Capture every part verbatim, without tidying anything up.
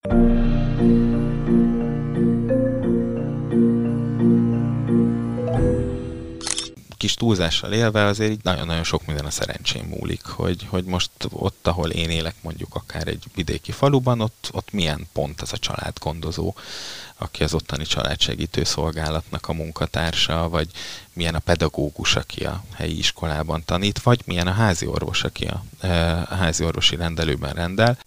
Kis túlzással élve azért így nagyon-nagyon sok minden a szerencsém múlik, hogy, hogy most ott, ahol én élek, mondjuk akár egy vidéki faluban, ott, ott milyen pont az a családgondozó, aki az ottani családsegítő szolgálatnak a munkatársa, vagy milyen a pedagógus, aki a helyi iskolában tanít, vagy milyen a házi orvos, aki a, a házi orvosi rendelőben rendel.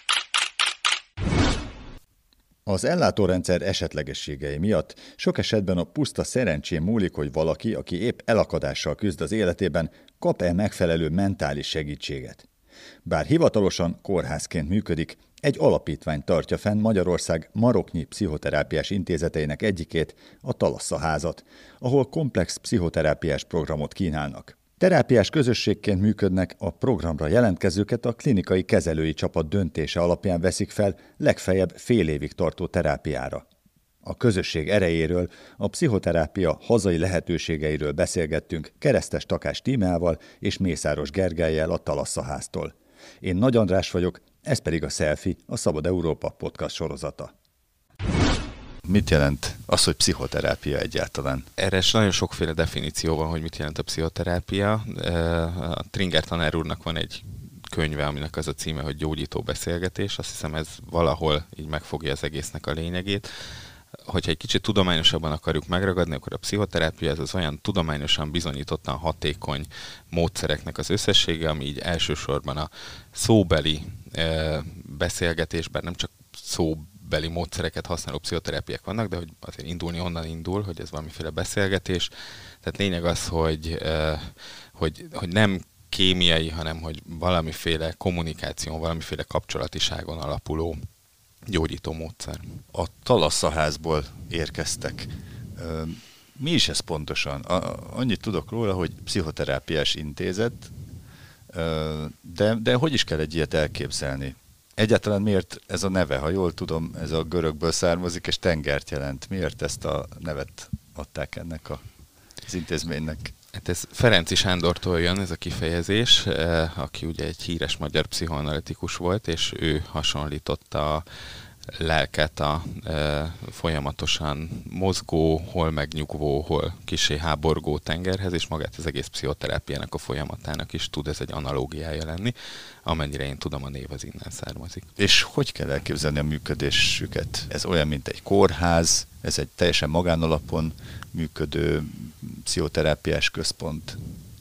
Az ellátórendszer esetlegességei miatt sok esetben a puszta szerencsén múlik, hogy valaki, aki épp elakadással küzd az életében, kap-e megfelelő mentális segítséget. Bár hivatalosan kórházként működik, egy alapítvány tartja fenn Magyarország maroknyi pszichoterápiás intézeteinek egyikét, a Thalasza házat, ahol komplex pszichoterápiás programot kínálnak. Terápiás közösségként működnek, a programra jelentkezőket a klinikai kezelői csapat döntése alapján veszik fel legfeljebb fél évig tartó terápiára. A közösség erejéről, a pszichoterápia hazai lehetőségeiről beszélgettünk Keresztes Takás Tímeával és Mészáros Gergellyel a Thalasza háztól. Én Nagy András vagyok, ez pedig a Selfie, a Szabad Európa podcast sorozata. Mit jelent az, hogy pszichoterápia egyáltalán? Erre nagyon sokféle definíció van, hogy mit jelent a pszichoterápia. A Tringer tanár úrnak van egy könyve, aminek az a címe, hogy Gyógyító beszélgetés. Azt hiszem, ez valahol így megfogja az egésznek a lényegét. Hogyha egy kicsit tudományosabban akarjuk megragadni, akkor a pszichoterápia ez az olyan tudományosan bizonyítottan hatékony módszereknek az összessége, ami így elsősorban a szóbeli beszélgetésben nem csak szó beli módszereket használó pszichoterápiák vannak, de hogy azért indulni onnan indul, hogy ez valamiféle beszélgetés. Tehát lényeg az, hogy, hogy, hogy nem kémiai, hanem hogy valamiféle kommunikáción, valamiféle kapcsolatiságon alapuló gyógyító módszer. A Thalasza házból érkeztek. Mi is ez pontosan? Annyit tudok róla, hogy pszichoterápiás intézet, de, de hogy is kell egy ilyet elképzelni? Egyáltalán miért ez a neve? Ha jól tudom, ez a görögből származik, és tengert jelent. Miért ezt a nevet adták ennek a, az intézménynek? Hát ez Ferenczy Sándortól jön ez a kifejezés, aki ugye egy híres magyar pszichoanalitikus volt, és ő hasonlította a lelket a e, folyamatosan mozgó, hol megnyugvó, hol kissé háborgó tengerhez, és magát az egész pszichoterápiának a folyamatának is tud ez egy analógiája lenni, amennyire én tudom, a név az innen származik. És hogy kell elképzelni a működésüket? Ez olyan, mint egy kórház, ez egy teljesen magánalapon működő pszichoterápiás központ.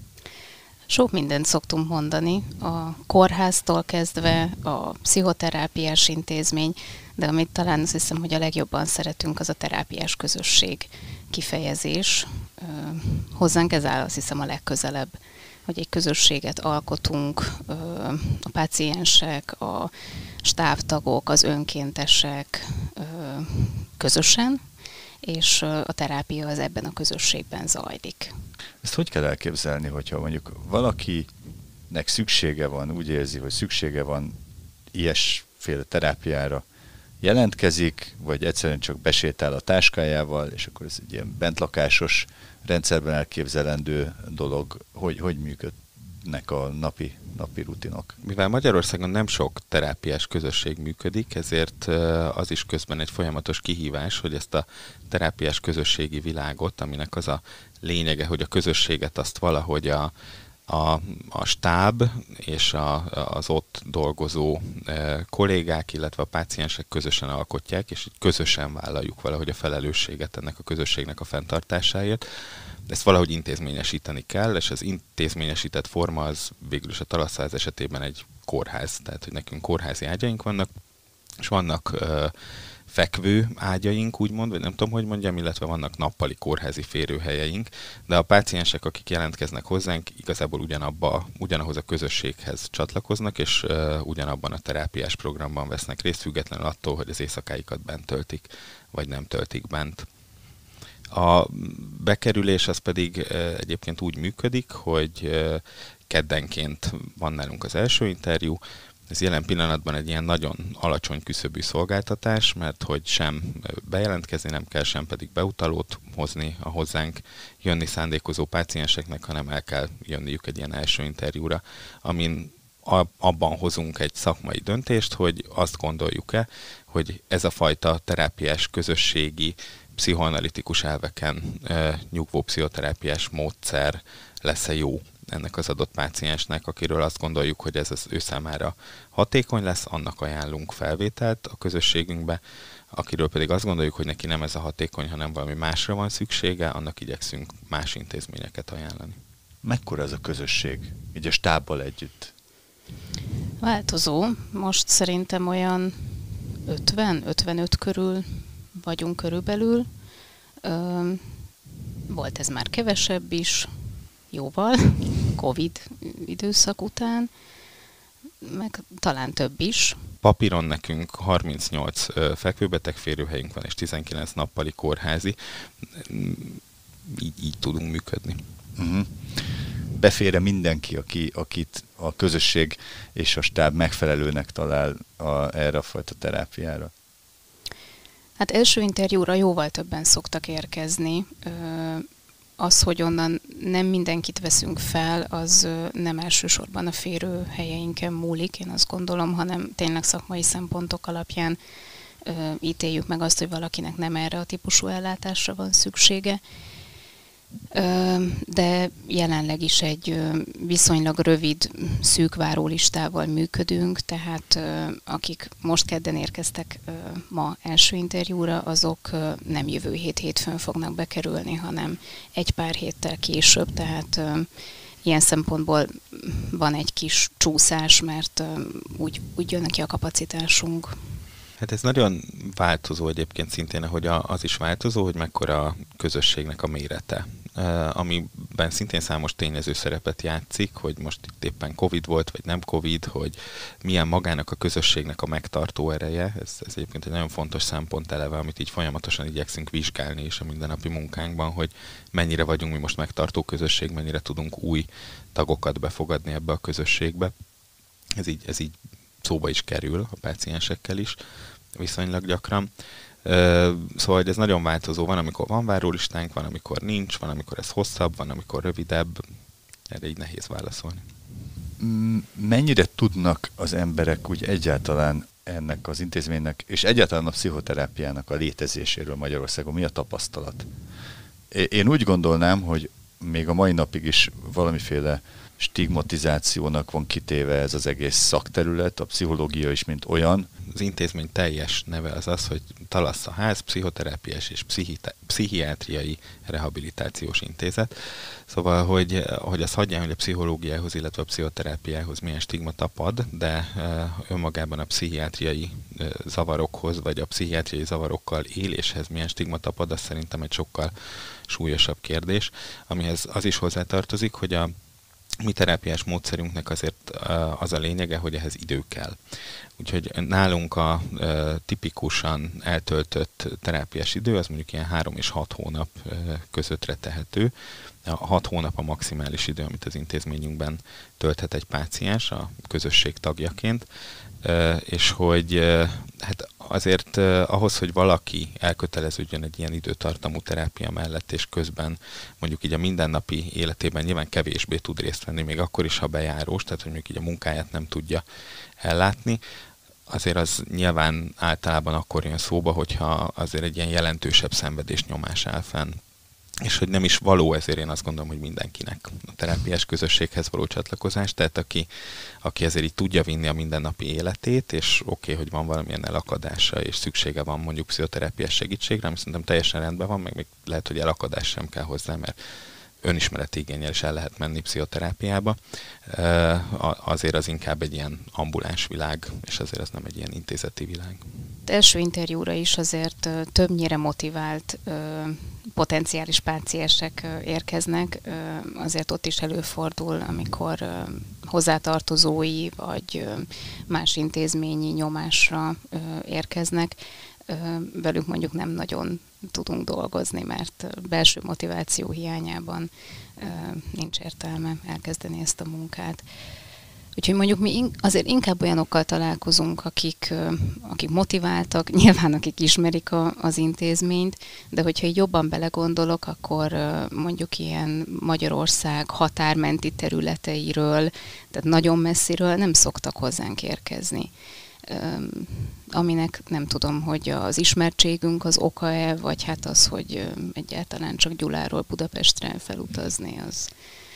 Sok mindent szoktunk mondani, a kórháztól kezdve a pszichoterápiás intézmény, de amit talán azt hiszem, hogy a legjobban szeretünk, az a terápiás közösség kifejezés. Hozzánk ez áll, azt hiszem, a legközelebb, hogy egy közösséget alkotunk, a páciensek, a stábtagok, az önkéntesek közösen, és a terápia az ebben a közösségben zajlik. Ezt hogy kell elképzelni, hogyha mondjuk valakinek szüksége van, úgy érzi, hogy szüksége van ilyesféle terápiára, jelentkezik, vagy egyszerűen csak besétál a táskájával, és akkor ez egy ilyen bentlakásos rendszerben elképzelendő dolog, hogy hogy működnek a napi, napi rutinok. Mivel Magyarországon nem sok terápiás közösség működik, ezért az is közben egy folyamatos kihívás, hogy ezt a terápiás közösségi világot, aminek az a lényege, hogy a közösséget azt valahogy a A, a stáb és a, az ott dolgozó e, kollégák, illetve a páciensek közösen alkotják, és közösen vállaljuk valahogy a felelősséget ennek a közösségnek a fenntartásáért. Ezt valahogy intézményesíteni kell, és az intézményesített forma az végül is a Thalasza ház esetében egy kórház, tehát hogy nekünk kórházi ágyaink vannak, és vannak e, fekvő ágyaink, úgymond, vagy nem tudom, hogy mondjam, illetve vannak nappali kórházi férőhelyeink, de a páciensek, akik jelentkeznek hozzánk, igazából ugyanabba, ugyanahoz a közösséghez csatlakoznak, és uh, ugyanabban a terápiás programban vesznek részt, függetlenül attól, hogy az éjszakáikat bent töltik, vagy nem töltik bent. A bekerülés az pedig uh, egyébként úgy működik, hogy uh, keddenként van nálunk az első interjú. Ez jelen pillanatban egy ilyen nagyon alacsony küszöbű szolgáltatás, mert hogy sem bejelentkezni nem kell, sem pedig beutalót hozni a hozzánk jönni szándékozó pácienseknek, hanem el kell jönniük egy ilyen első interjúra, amin abban hozunk egy szakmai döntést, hogy azt gondoljuk-e, hogy ez a fajta terápiás közösségi, pszichoanalitikus elveken nyugvó pszichoterápiás módszer lesz-e jó ennek az adott páciensnek, akiről azt gondoljuk, hogy ez az ő számára hatékony lesz, annak ajánlunk felvételt a közösségünkbe, akiről pedig azt gondoljuk, hogy neki nem ez a hatékony, hanem valami másra van szüksége, annak igyekszünk más intézményeket ajánlani. Mekkora ez a közösség, így a stábbal együtt? Változó. Most szerintem olyan ötven-ötvenöt körül vagyunk körülbelül. Ö, volt ez már kevesebb is, jóval, Covid időszak után, meg talán több is. Papíron nekünk harmincnyolc fekvőbeteg férőhelyünk van, és tizenkilenc nappali kórházi. Így, így tudunk működni. Uh-huh. Befér mindenki, aki, akit a közösség és a stáb megfelelőnek talál a, erre a fajta terápiára? Hát első interjúra jóval többen szoktak érkezni. Az, hogy onnan nem mindenkit veszünk fel, az nem elsősorban a férőhelyeinken múlik, én azt gondolom, hanem tényleg szakmai szempontok alapján ítéljük meg azt, hogy valakinek nem erre a típusú ellátásra van szüksége. De jelenleg is egy viszonylag rövid, szűk várólistával működünk, tehát akik most kedden érkeztek ma első interjúra, azok nem jövő hét hétfőn fognak bekerülni, hanem egy pár héttel később, tehát ilyen szempontból van egy kis csúszás, mert úgy, úgy jön neki a kapacitásunk. Hát ez nagyon változó egyébként szintén, hogy az is változó, hogy mekkora a közösségnek a mérete. Amiben szintén számos tényező szerepet játszik, hogy most itt éppen Covid volt, vagy nem Covid, hogy milyen magának a közösségnek a megtartó ereje. Ez, ez egyébként egy nagyon fontos szempont eleve, amit így folyamatosan igyekszünk vizsgálni is a mindennapi munkánkban, hogy mennyire vagyunk mi most megtartó közösség, mennyire tudunk új tagokat befogadni ebbe a közösségbe. Ez így, ez így szóba is kerül a páciensekkel is viszonylag gyakran. Szóval ez nagyon változó, van, amikor van várólistánk, van, amikor nincs, van, amikor ez hosszabb, van, amikor rövidebb. Erre így nehéz válaszolni. Mennyire tudnak az emberek úgy egyáltalán ennek az intézménynek, és egyáltalán a pszichoterápiának a létezéséről Magyarországon? Mi a tapasztalat? Én úgy gondolnám, hogy még a mai napig is valamiféle stigmatizációnak van kitéve ez az egész szakterület, a pszichológia is, mint olyan. Az intézmény teljes neve az az, hogy Talasszaház Pszichoterápiás és Pszichi- Pszichiátriai Rehabilitációs Intézet. Szóval, hogy, hogy az hagyján, hogy a pszichológiához, illetve a pszichoterápiához milyen stigma tapad, de önmagában a pszichiátriai zavarokhoz, vagy a pszichiátriai zavarokkal éléshez milyen stigma tapad, az szerintem egy sokkal súlyosabb kérdés, amihez az is hozzátartozik, hogy a mi terápiás módszerünknek azért az a lényege, hogy ehhez idő kell. Úgyhogy nálunk a tipikusan eltöltött terápiás idő, az mondjuk ilyen három és hat hónap közöttre tehető. A hat hónap a maximális idő, amit az intézményünkben tölthet egy páciens a közösség tagjaként, és hogy hát azért ahhoz, hogy valaki elköteleződjön egy ilyen időtartamú terápia mellett, és közben mondjuk így a mindennapi életében nyilván kevésbé tud részt venni, még akkor is, ha bejárós, tehát hogy mondjuk így a munkáját nem tudja ellátni, azért az nyilván általában akkor jön szóba, hogyha azért egy ilyen jelentősebb szenvedés nyomás áll fenn. És hogy nem is való, ezért én azt gondolom, hogy mindenkinek a terápiás közösséghez való csatlakozás, tehát aki, aki ezért így tudja vinni a mindennapi életét, és oké, okay, hogy van valamilyen elakadása, és szüksége van mondjuk pszichoterápiás segítségre, ami szerintem teljesen rendben van, meg még lehet, hogy elakadás sem kell hozzá, mert önismereti igénnyel is el lehet menni pszichoterápiába. Azért az inkább egy ilyen ambuláns világ, és azért az nem egy ilyen intézeti világ. Az első interjúra is azért többnyire motivált potenciális páciensek érkeznek, azért ott is előfordul, amikor hozzátartozói vagy más intézményi nyomásra érkeznek, velük mondjuk nem nagyon tudunk dolgozni, mert belső motiváció hiányában nincs értelme elkezdeni ezt a munkát. Úgyhogy mondjuk mi in- azért inkább olyanokkal találkozunk, akik, akik motiváltak, nyilván akik ismerik a, az intézményt, de hogyha így jobban belegondolok, akkor mondjuk ilyen Magyarország határmenti területeiről, tehát nagyon messziről nem szoktak hozzánk érkezni. Aminek nem tudom, hogy az ismertségünk az oka-e, vagy hát az, hogy egyáltalán csak Gyuláról Budapestre felutazni, az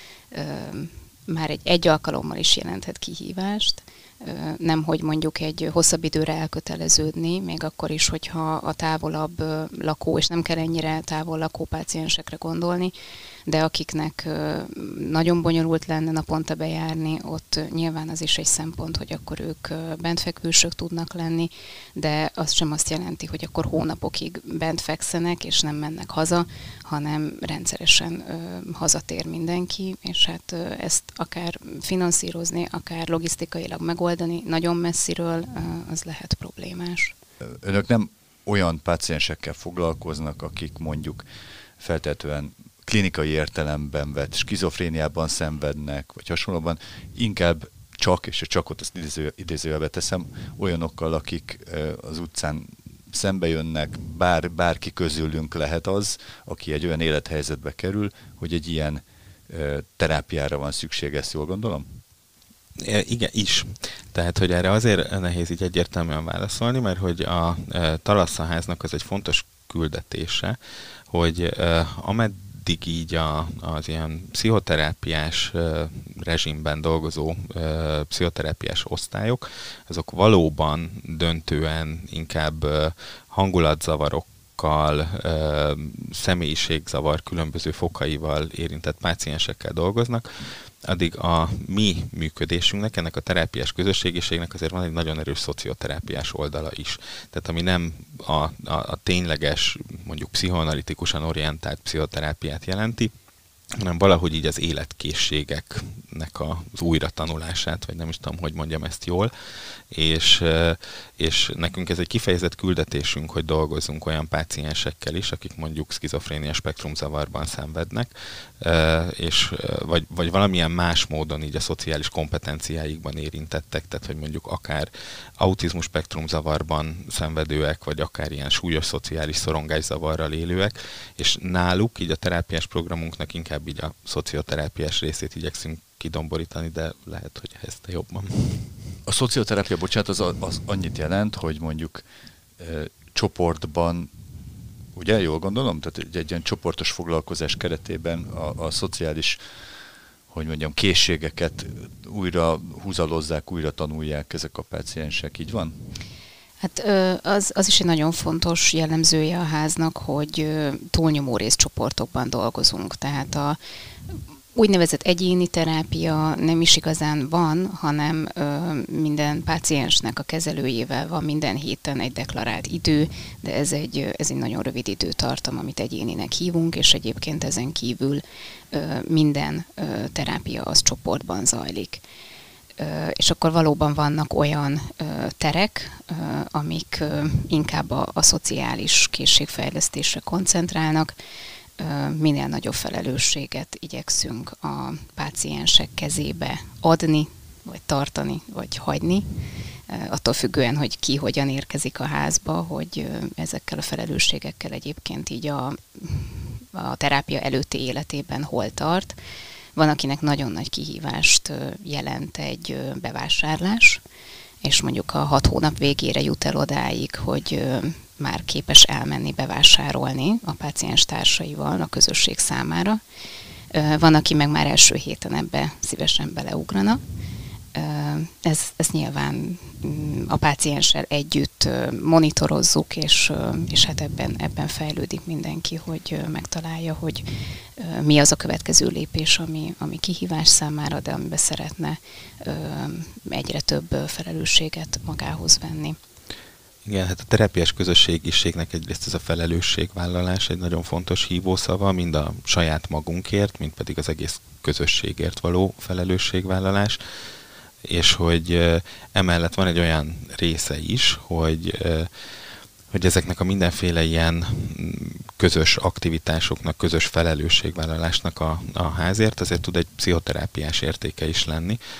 már egy, egy alkalommal is jelenthet kihívást. Nem, hogy mondjuk egy hosszabb időre elköteleződni, még akkor is, hogyha a távolabb lakó, és nem kell ennyire távol lakó páciensekre gondolni, de akiknek nagyon bonyolult lenne naponta bejárni, ott nyilván az is egy szempont, hogy akkor ők bentfekvősök tudnak lenni, de az sem azt jelenti, hogy akkor hónapokig bent fekszenek, és nem mennek haza, hanem rendszeresen hazatér mindenki, és hát ezt akár finanszírozni, akár logisztikailag megoldani nagyon messziről, az lehet problémás. Önök nem olyan páciensekkel foglalkoznak, akik mondjuk feltétlenül klinikai értelemben vett skizofréniában szenvednek, vagy hasonlóban, inkább csak, és csak ott ezt idéző, idézőjelbe teszem, olyanokkal, akik az utcán szembe jönnek, bár, bárki közülünk lehet az, aki egy olyan élethelyzetbe kerül, hogy egy ilyen terápiára van szüksége, ezt jól gondolom? Igen, is. Tehát, hogy erre azért nehéz így egyértelműen válaszolni, mert hogy a Talasszaháznak az egy fontos küldetése, hogy ameddig így a, az ilyen pszichoterápiás uh, rezsimben dolgozó uh, pszichoterápiás osztályok, azok valóban döntően inkább uh, hangulatzavarokkal, uh, személyiségzavar különböző fokaival érintett páciensekkel dolgoznak, addig a mi működésünknek, ennek a terápiás közösségiségnek azért van egy nagyon erős szocioterápiás oldala is. Tehát ami nem a, a, a tényleges, mondjuk pszichoanalitikusan orientált pszichoterápiát jelenti, hanem valahogy így az életkészségeknek az újratanulását, vagy nem is tudom, hogy mondjam ezt jól, és, és nekünk ez egy kifejezett küldetésünk, hogy dolgozzunk olyan páciensekkel is, akik mondjuk szkizofrénia spektrumzavarban szenvednek, és, vagy, vagy valamilyen más módon így a szociális kompetenciáikban érintettek, tehát hogy mondjuk akár autizmus spektrumzavarban szenvedőek, vagy akár ilyen súlyos szociális szorongászavarral élőek, és náluk így a terápiás programunknak inkább így a szocioterápiás részét igyekszünk kidomborítani, de lehet, hogy ez te jobban. A szocioterápia, bocsánat, az, az annyit jelent, hogy mondjuk e, csoportban, ugye, jól gondolom? Tehát egy, egy ilyen csoportos foglalkozás keretében a, a szociális, hogy mondjam, készségeket újra húzalozzák, újra tanulják ezek a páciensek, így van? Hát az, az is egy nagyon fontos jellemzője a háznak, hogy túlnyomó részcsoportokban dolgozunk. Tehát a úgynevezett egyéni terápia nem is igazán van, hanem ö, minden páciensnek a kezelőjével van minden héten egy deklarált idő, de ez egy, ez egy nagyon rövid időtartam, amit egyéninek hívunk, és egyébként ezen kívül ö, minden ö, terápia az csoportban zajlik. Ö, és akkor valóban vannak olyan ö, terek, ö, amik ö, inkább a, a szociális készségfejlesztésre koncentrálnak, minél nagyobb felelősséget igyekszünk a páciensek kezébe adni, vagy tartani, vagy hagyni, attól függően, hogy ki hogyan érkezik a házba, hogy ezekkel a felelősségekkel egyébként így a, a terápia előtti életében hol tart. Van, akinek nagyon nagy kihívást jelent egy bevásárlás, és mondjuk a hat hónap végére jut el odáig, hogy már képes elmenni bevásárolni a páciens társaival a közösség számára. Van, aki meg már első héten ebbe szívesen beleugrana. Ez, ez nyilván a pácienssel együtt monitorozzuk, és, és hát ebben, ebben fejlődik mindenki, hogy megtalálja, hogy mi az a következő lépés, ami, ami kihívás számára, de amiben szeretne egyre több felelősséget magához venni. Igen, hát a terápiás közösségiségnek egyrészt ez a felelősségvállalás egy nagyon fontos hívószava, mind a saját magunkért, mind pedig az egész közösségért való felelősségvállalás, és hogy emellett van egy olyan része is, hogy, hogy ezeknek a mindenféle ilyen közös aktivitásoknak, közös felelősségvállalásnak a, a házért azért tud egy pszichoterápiás értéke is lenni,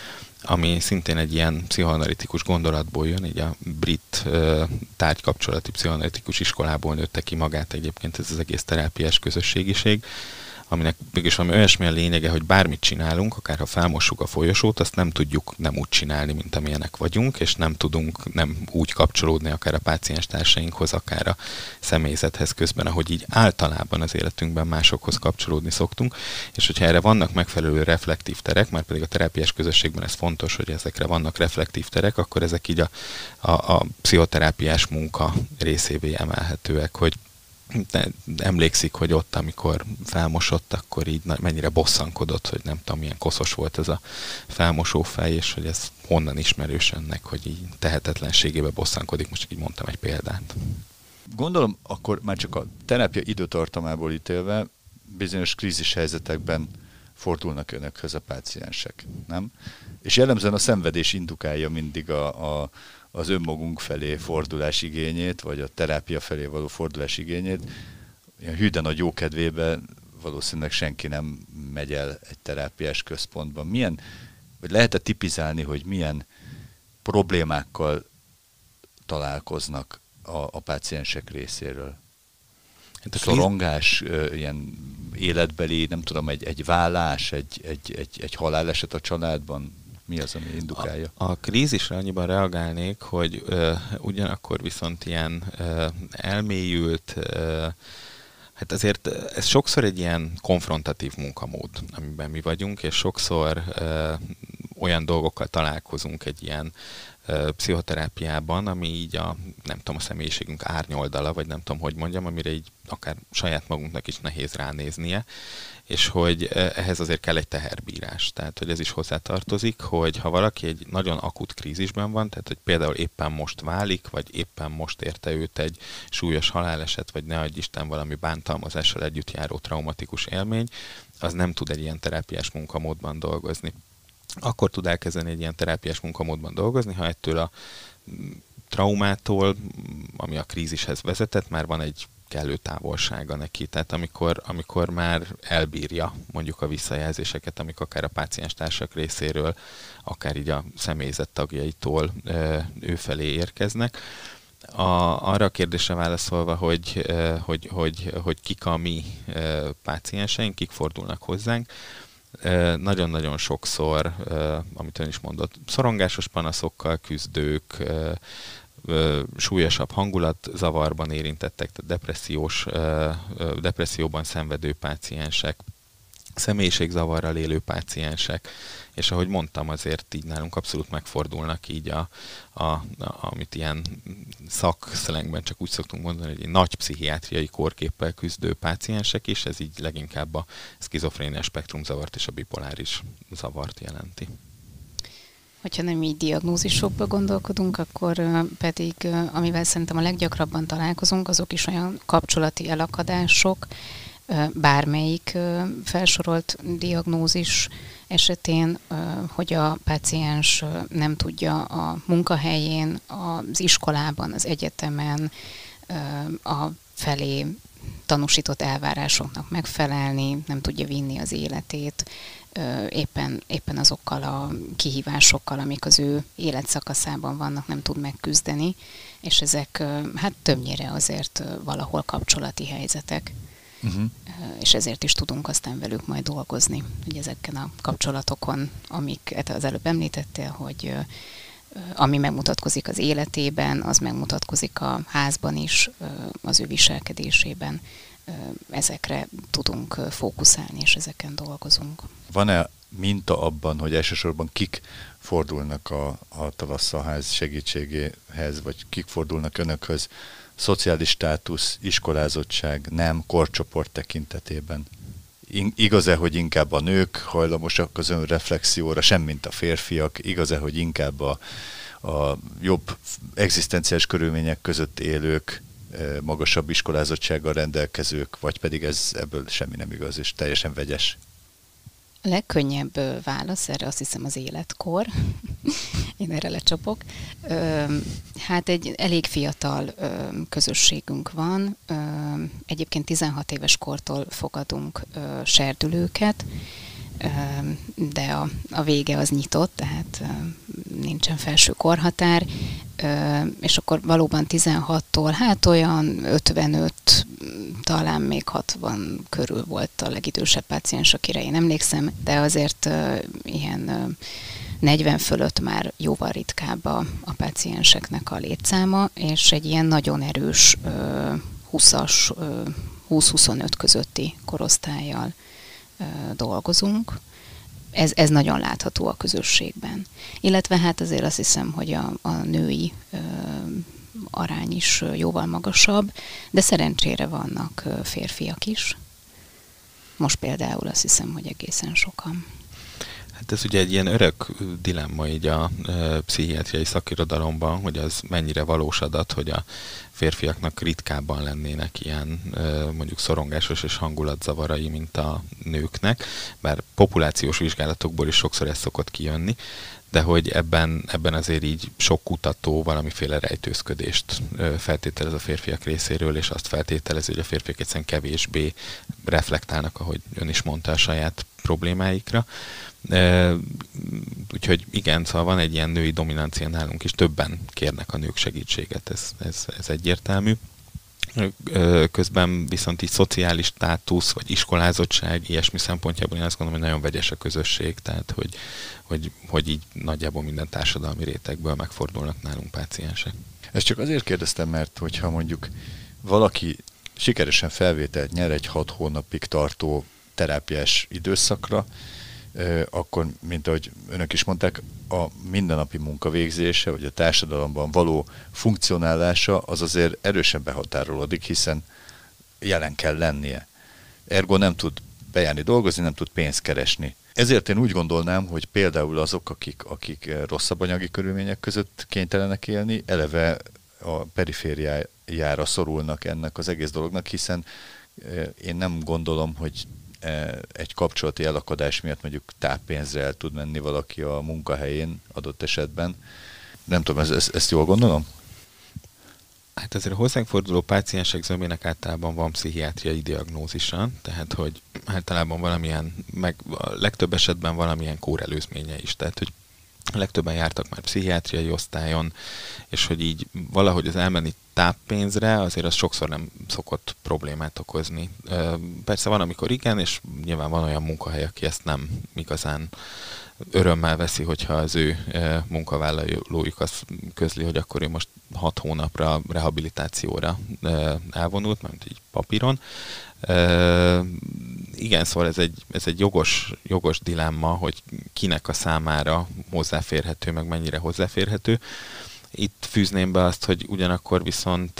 ami szintén egy ilyen pszichoanalitikus gondolatból jön, így a brit uh, tárgykapcsolati pszichoanalitikus iskolából nőtte ki magát egyébként ez az egész terápiás közösségiség, aminek mégis valami olyasmilyen lényege, hogy bármit csinálunk, akár ha felmossuk a folyosót, azt nem tudjuk nem úgy csinálni, mint amilyenek vagyunk, és nem tudunk nem úgy kapcsolódni akár a páciens társainkhoz, akár a személyzethez közben, ahogy így általában az életünkben másokhoz kapcsolódni szoktunk, és hogyha erre vannak megfelelő reflektív terek, már pedig a terápiás közösségben ez fontos, hogy ezekre vannak reflektív terek, akkor ezek így a, a, a pszichoterápiás munka részévé emelhetőek, hogy de emlékszik, hogy ott, amikor felmosott, akkor így mennyire bosszankodott, hogy nem tudom, milyen koszos volt ez a felmosó fej, és hogy ez honnan ismerős önnek, hogy így tehetetlenségébe bosszankodik. Most így mondtam egy példát. Gondolom, akkor már csak a terápia időtartamából ítélve bizonyos krízis helyzetekben fordulnak önökhöz a páciensek, nem? És jellemzően a szenvedés indukálja mindig a, a az önmagunk felé fordulás igényét, vagy a terápia felé való fordulás igényét. Ilyen hű de nagy jókedvében valószínűleg senki nem megy el egy terápiás központban. Milyen, vagy lehet-e tipizálni, hogy milyen problémákkal találkoznak a, a páciensek részéről? Hát a szorongás, ilyen életbeli, nem tudom, egy, egy vállás, egy, egy, egy, egy haláleset a családban, mi az, ami indukálja? A, a krízisre annyiban reagálnék, hogy ö, ugyanakkor viszont ilyen ö, elmélyült, ö, hát azért ez sokszor egy ilyen konfrontatív munkamód, amiben mi vagyunk, és sokszor ö, olyan dolgokkal találkozunk egy ilyen ö, pszichoterápiában, ami így a, nem tudom, a személyiségünk árnyoldala, vagy nem tudom, hogy mondjam, amire így akár saját magunknak is nehéz ránéznie, és hogy ehhez azért kell egy teherbírás. Tehát, hogy ez is hozzátartozik, hogy ha valaki egy nagyon akut krízisben van, tehát, hogy például éppen most válik, vagy éppen most érte őt egy súlyos haláleset, vagy ne adj Isten valami bántalmazással együtt járó traumatikus élmény, az nem tud egy ilyen terápiás munkamódban dolgozni. Akkor tud elkezdeni egy ilyen terápiás munkamódban dolgozni, ha ettől a traumától, ami a krízishez vezetett, már van egy kellő távolsága neki. Tehát amikor, amikor már elbírja mondjuk a visszajelzéseket, amik akár a páciens társak részéről, akár így a személyzet tagjaitól ő felé érkeznek. A, arra a kérdésre válaszolva, hogy, hogy, hogy, hogy kik a mi pácienseink, kik fordulnak hozzánk, nagyon-nagyon sokszor, amit ön is mondott, szorongásos panaszokkal küzdők, súlyosabb hangulatzavarban érintettek, tehát depressziós, depresszióban szenvedő páciensek, személyiségzavarral élő páciensek, és ahogy mondtam, azért így nálunk abszolút megfordulnak így a, a, a amit ilyen szakszlengben csak úgy szoktunk mondani, hogy egy nagy pszichiátriai kórképpel küzdő páciensek is, ez így leginkább a szkizofrénia spektrumzavart és a bipoláris zavart jelenti. Hogyha nem így diagnózisokba gondolkodunk, akkor pedig, amivel szerintem a leggyakrabban találkozunk, azok is olyan kapcsolati elakadások, bármelyik felsorolt diagnózis esetén, hogy a páciens nem tudja a munkahelyén, az iskolában, az egyetemen a felé tanúsított elvárásoknak megfelelni, nem tudja vinni az életét, éppen, éppen azokkal a kihívásokkal, amik az ő életszakaszában vannak, nem tud megküzdeni, és ezek hát többnyire azért valahol kapcsolati helyzetek. Uh-huh. És ezért is tudunk aztán velük majd dolgozni, hogy ezeken a kapcsolatokon, amiket az előbb említettél, hogy ami megmutatkozik az életében, az megmutatkozik a házban is, az ő viselkedésében. Ezekre tudunk fókuszálni, és ezeken dolgozunk. Van-e minta abban, hogy elsősorban kik fordulnak a, a tavasszalház segítségéhez, vagy kik fordulnak önökhöz szociális státusz, iskolázottság, nem, korcsoport tekintetében? Igaz-e, hogy inkább a nők hajlamosak az önreflexióra, semmint a férfiak? Igaz-e, hogy inkább a, a jobb egzisztenciális körülmények között élők, magasabb iskolázottsággal rendelkezők, vagy pedig ez ebből semmi nem igaz, és teljesen vegyes? A legkönnyebb válasz erre azt hiszem az életkor. Én erre lecsapok. Hát egy elég fiatal közösségünk van. Egyébként tizenhat éves kortól fogadunk serdülőket. de a, a vége az nyitott, tehát nincsen felső korhatár, és akkor valóban tizenhattól, hát olyan ötvenöt, talán még hatvan körül volt a legidősebb páciens, akire én emlékszem, de azért ilyen negyven fölött már jóval ritkább a, a pácienseknek a létszáma, és egy ilyen nagyon erős húszas, húsz-huszonöt közötti korosztállyal dolgozunk. Ez, ez nagyon látható a közösségben. Illetve hát azért azt hiszem, hogy a, a női ö, arány is jóval magasabb, de szerencsére vannak férfiak is. Most például azt hiszem, hogy egészen sokan. Hát ez ugye egy ilyen örök dilemma így a e, pszichiátriai szakirodalomban, hogy az mennyire valós adat, hogy a férfiaknak ritkábban lennének ilyen e, mondjuk szorongásos és hangulatzavarai, mint a nőknek, bár populációs vizsgálatokból is sokszor ez szokott kijönni, de hogy ebben, ebben azért így sok kutató valamiféle rejtőzködést e, feltételez a férfiak részéről, és azt feltételezi, hogy a férfiak egyszerűen kevésbé reflektálnak, ahogy ön is mondta, a saját problémáikra. Uh, úgyhogy igen, szóval van egy ilyen női dominancia nálunk is, többen kérnek a nők segítséget, ez, ez, ez egyértelmű. Uh, közben viszont így szociális státusz, vagy iskolázottság, ilyesmi szempontjából én azt gondolom, hogy nagyon vegyes a közösség, tehát hogy, hogy, hogy így nagyjából minden társadalmi rétegből megfordulnak nálunk páciensek. Ezt csak azért kérdeztem, mert hogyha mondjuk valaki sikeresen felvételt nyer egy hat hónapig tartó terápiás időszakra, akkor, mint ahogy önök is mondták, a mindennapi munkavégzése, vagy a társadalomban való funkcionálása az azért erősen behatárolódik, hiszen jelen kell lennie. Ergo nem tud bejárni dolgozni, nem tud pénzt keresni. Ezért én úgy gondolnám, hogy például azok, akik, akik rosszabb anyagi körülmények között kénytelenek élni, eleve a perifériájára szorulnak ennek az egész dolognak, hiszen én nem gondolom, hogy egy kapcsolati elakadás miatt mondjuk táppénzre el tud menni valaki a munkahelyén adott esetben. Nem tudom, ezt, ezt jól gondolom? Hát azért a hozzánk forduló páciensek zömének általában van pszichiátriai diagnózisa, tehát hogy általában valamilyen, meg a legtöbb esetben valamilyen kórelőzménye is, tehát hogy a legtöbben jártak már pszichiátriai osztályon, és hogy így valahogy az elmenni táppénzre azért az sokszor nem szokott problémát okozni. Persze van, amikor igen, és nyilván van olyan munkahely, aki ezt nem igazán örömmel veszi, hogyha az ő munkavállalójuk azt közli, hogy akkor ő most hat hónapra rehabilitációra elvonult, mert így papíron. Igen, szóval ez egy, ez egy jogos, jogos dilemma, hogy kinek a számára hozzáférhető, meg mennyire hozzáférhető. Itt fűzném be azt, hogy ugyanakkor viszont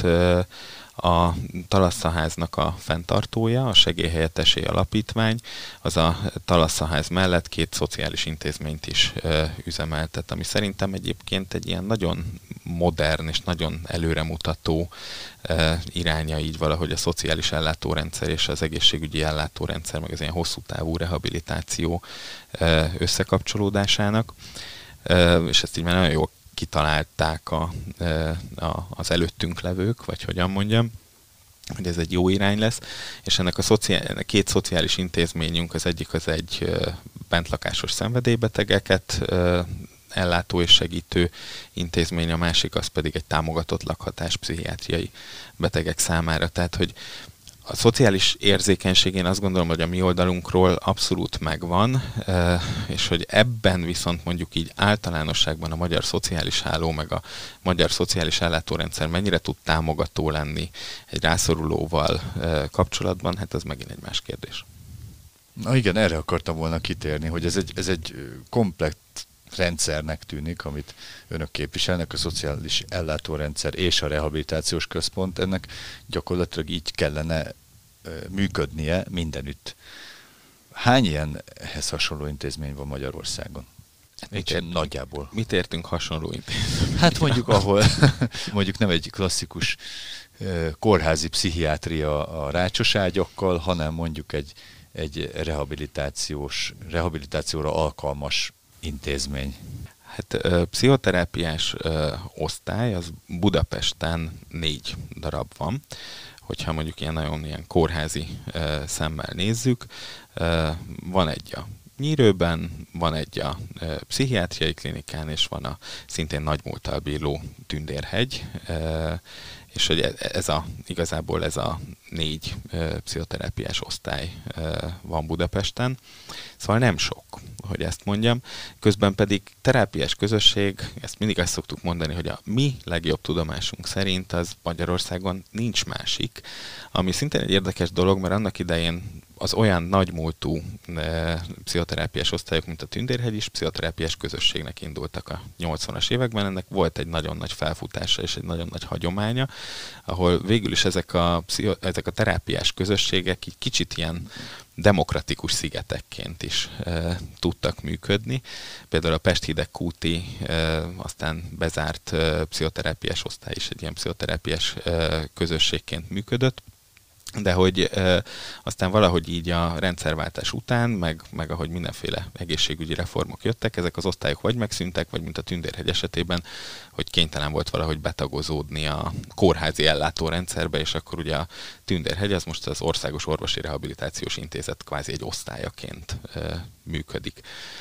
a Talasszaháznak a fenntartója, a Segélyhelyett Esély Alapítvány, az a Talasszaház mellett két szociális intézményt is üzemeltet, ami szerintem egyébként egy ilyen nagyon modern és nagyon előremutató iránya így valahogy a szociális ellátórendszer és az egészségügyi ellátórendszer, meg az ilyen hosszú távú rehabilitáció összekapcsolódásának, és ezt így már nagyon jól kitalálták a, a, az előttünk levők, vagy hogyan mondjam, hogy ez egy jó irány lesz, és ennek a szociál, két szociális intézményünk, az egyik az egy bentlakásos szenvedélybetegeket ellátó és segítő intézmény, a másik az pedig egy támogatott lakhatás pszichiátriai betegek számára. Tehát, hogy a szociális érzékenység, én azt gondolom, hogy a mi oldalunkról abszolút megvan, és hogy ebben viszont mondjuk így általánosságban a magyar szociális háló, meg a magyar szociális ellátórendszer mennyire tud támogató lenni egy rászorulóval kapcsolatban, hát ez megint egy más kérdés. Na igen, erre akartam volna kitérni, hogy ez egy, ez egy komplett rendszernek tűnik, amit önök képviselnek, a szociális ellátórendszer és a rehabilitációs központ, ennek gyakorlatilag így kellene működnie mindenütt. Hány ilyen ehhez hasonló intézmény van Magyarországon? Mit értünk, nagyjából. Mit értünk hasonló intézmény? Hát mondjuk, ahol mondjuk nem egy klasszikus kórházi pszichiátria a rácsos ágyakkal, hanem mondjuk egy, egy rehabilitációs, rehabilitációra alkalmas intézmény. Hát ö, pszichoterápiás ö, osztály, az Budapesten négy darab van, hogyha mondjuk ilyen nagyon ilyen kórházi ö, szemmel nézzük. Ö, van egy a Nyírőben, van egy a e, pszichiátriai klinikán, és van a szintén nagy múlttal bíró Tündérhegy, e, és hogy ez a, igazából ez a négy e, pszichoterápiás osztály e, van Budapesten. Szóval nem sok, hogy ezt mondjam. Közben pedig terápiás közösség, ezt mindig azt szoktuk mondani, hogy a mi legjobb tudomásunk szerint az Magyarországon nincs másik, ami szintén egy érdekes dolog, mert annak idején az olyan nagymúltú e, pszichoterápiás osztályok, mint a Tündérhegy is, pszichoterápiás közösségnek indultak a nyolcvanas években. Ennek volt egy nagyon nagy felfutása és egy nagyon nagy hagyománya, ahol végül is ezek a, pszicho, ezek a terápiás közösségek így kicsit ilyen demokratikus szigetekként is e, tudtak működni. Például a Pest-Hidegkúti, e, aztán bezárt e, pszichoterápiás osztály is egy ilyen pszichoterápiás e, közösségként működött. De hogy e, aztán valahogy így a rendszerváltás után, meg, meg ahogy mindenféle egészségügyi reformok jöttek, ezek az osztályok vagy megszűntek, vagy mint a Tündérhegy esetében, hogy kénytelen volt valahogy betagozódni a kórházi ellátórendszerbe, és akkor ugye a Tündérhegy az most az Országos Orvosi Rehabilitációs Intézet kvázi egy osztályaként e, működik.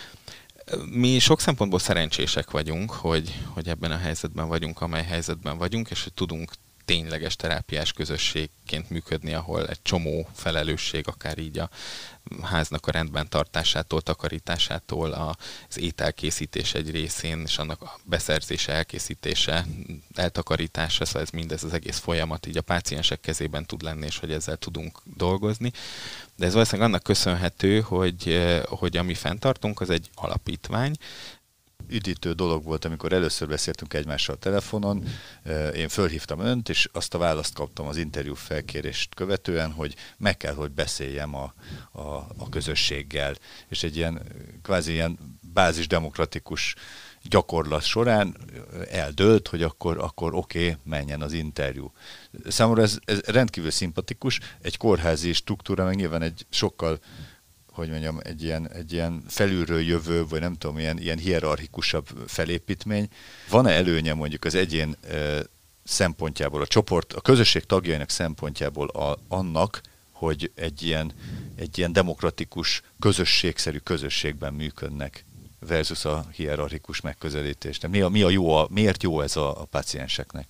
Mi sok szempontból szerencsések vagyunk, hogy, hogy ebben a helyzetben vagyunk, amely helyzetben vagyunk, és hogy tudunk tényleges terápiás közösségként működni, ahol egy csomó felelősség, akár így a háznak a rendben tartásától, takarításától, az ételkészítés egy részén, és annak a beszerzése, elkészítése, eltakarítása, szóval ez mindez az egész folyamat így a páciensek kezében tud lenni, és hogy ezzel tudunk dolgozni. De ez valószínűleg annak köszönhető, hogy, hogy ami fenntartunk, az egy alapítvány. Üdítő dolog volt, amikor először beszéltünk egymással telefonon, én fölhívtam önt, és azt a választ kaptam az interjú felkérést követően, hogy meg kell, hogy beszéljem a, a, a közösséggel, és egy ilyen kvázi ilyen bázisdemokratikus gyakorlat során eldőlt, hogy akkor, akkor oké, okay, menjen az interjú. Számomra ez, ez rendkívül szimpatikus, egy kórházi struktúra, meg nyilván egy sokkal hogy mondjam, egy ilyen, egy ilyen felülről jövő, vagy nem tudom, ilyen, ilyen hierarchikusabb felépítmény. Van-e előnye mondjuk az egyén e, szempontjából, a csoport, a közösség tagjainak szempontjából a, annak, hogy egy ilyen, egy ilyen demokratikus, közösségszerű közösségben működnek versus a hierarchikus megközelítés? De mi a, mi a jó, a, miért jó ez a, a pácienseknek?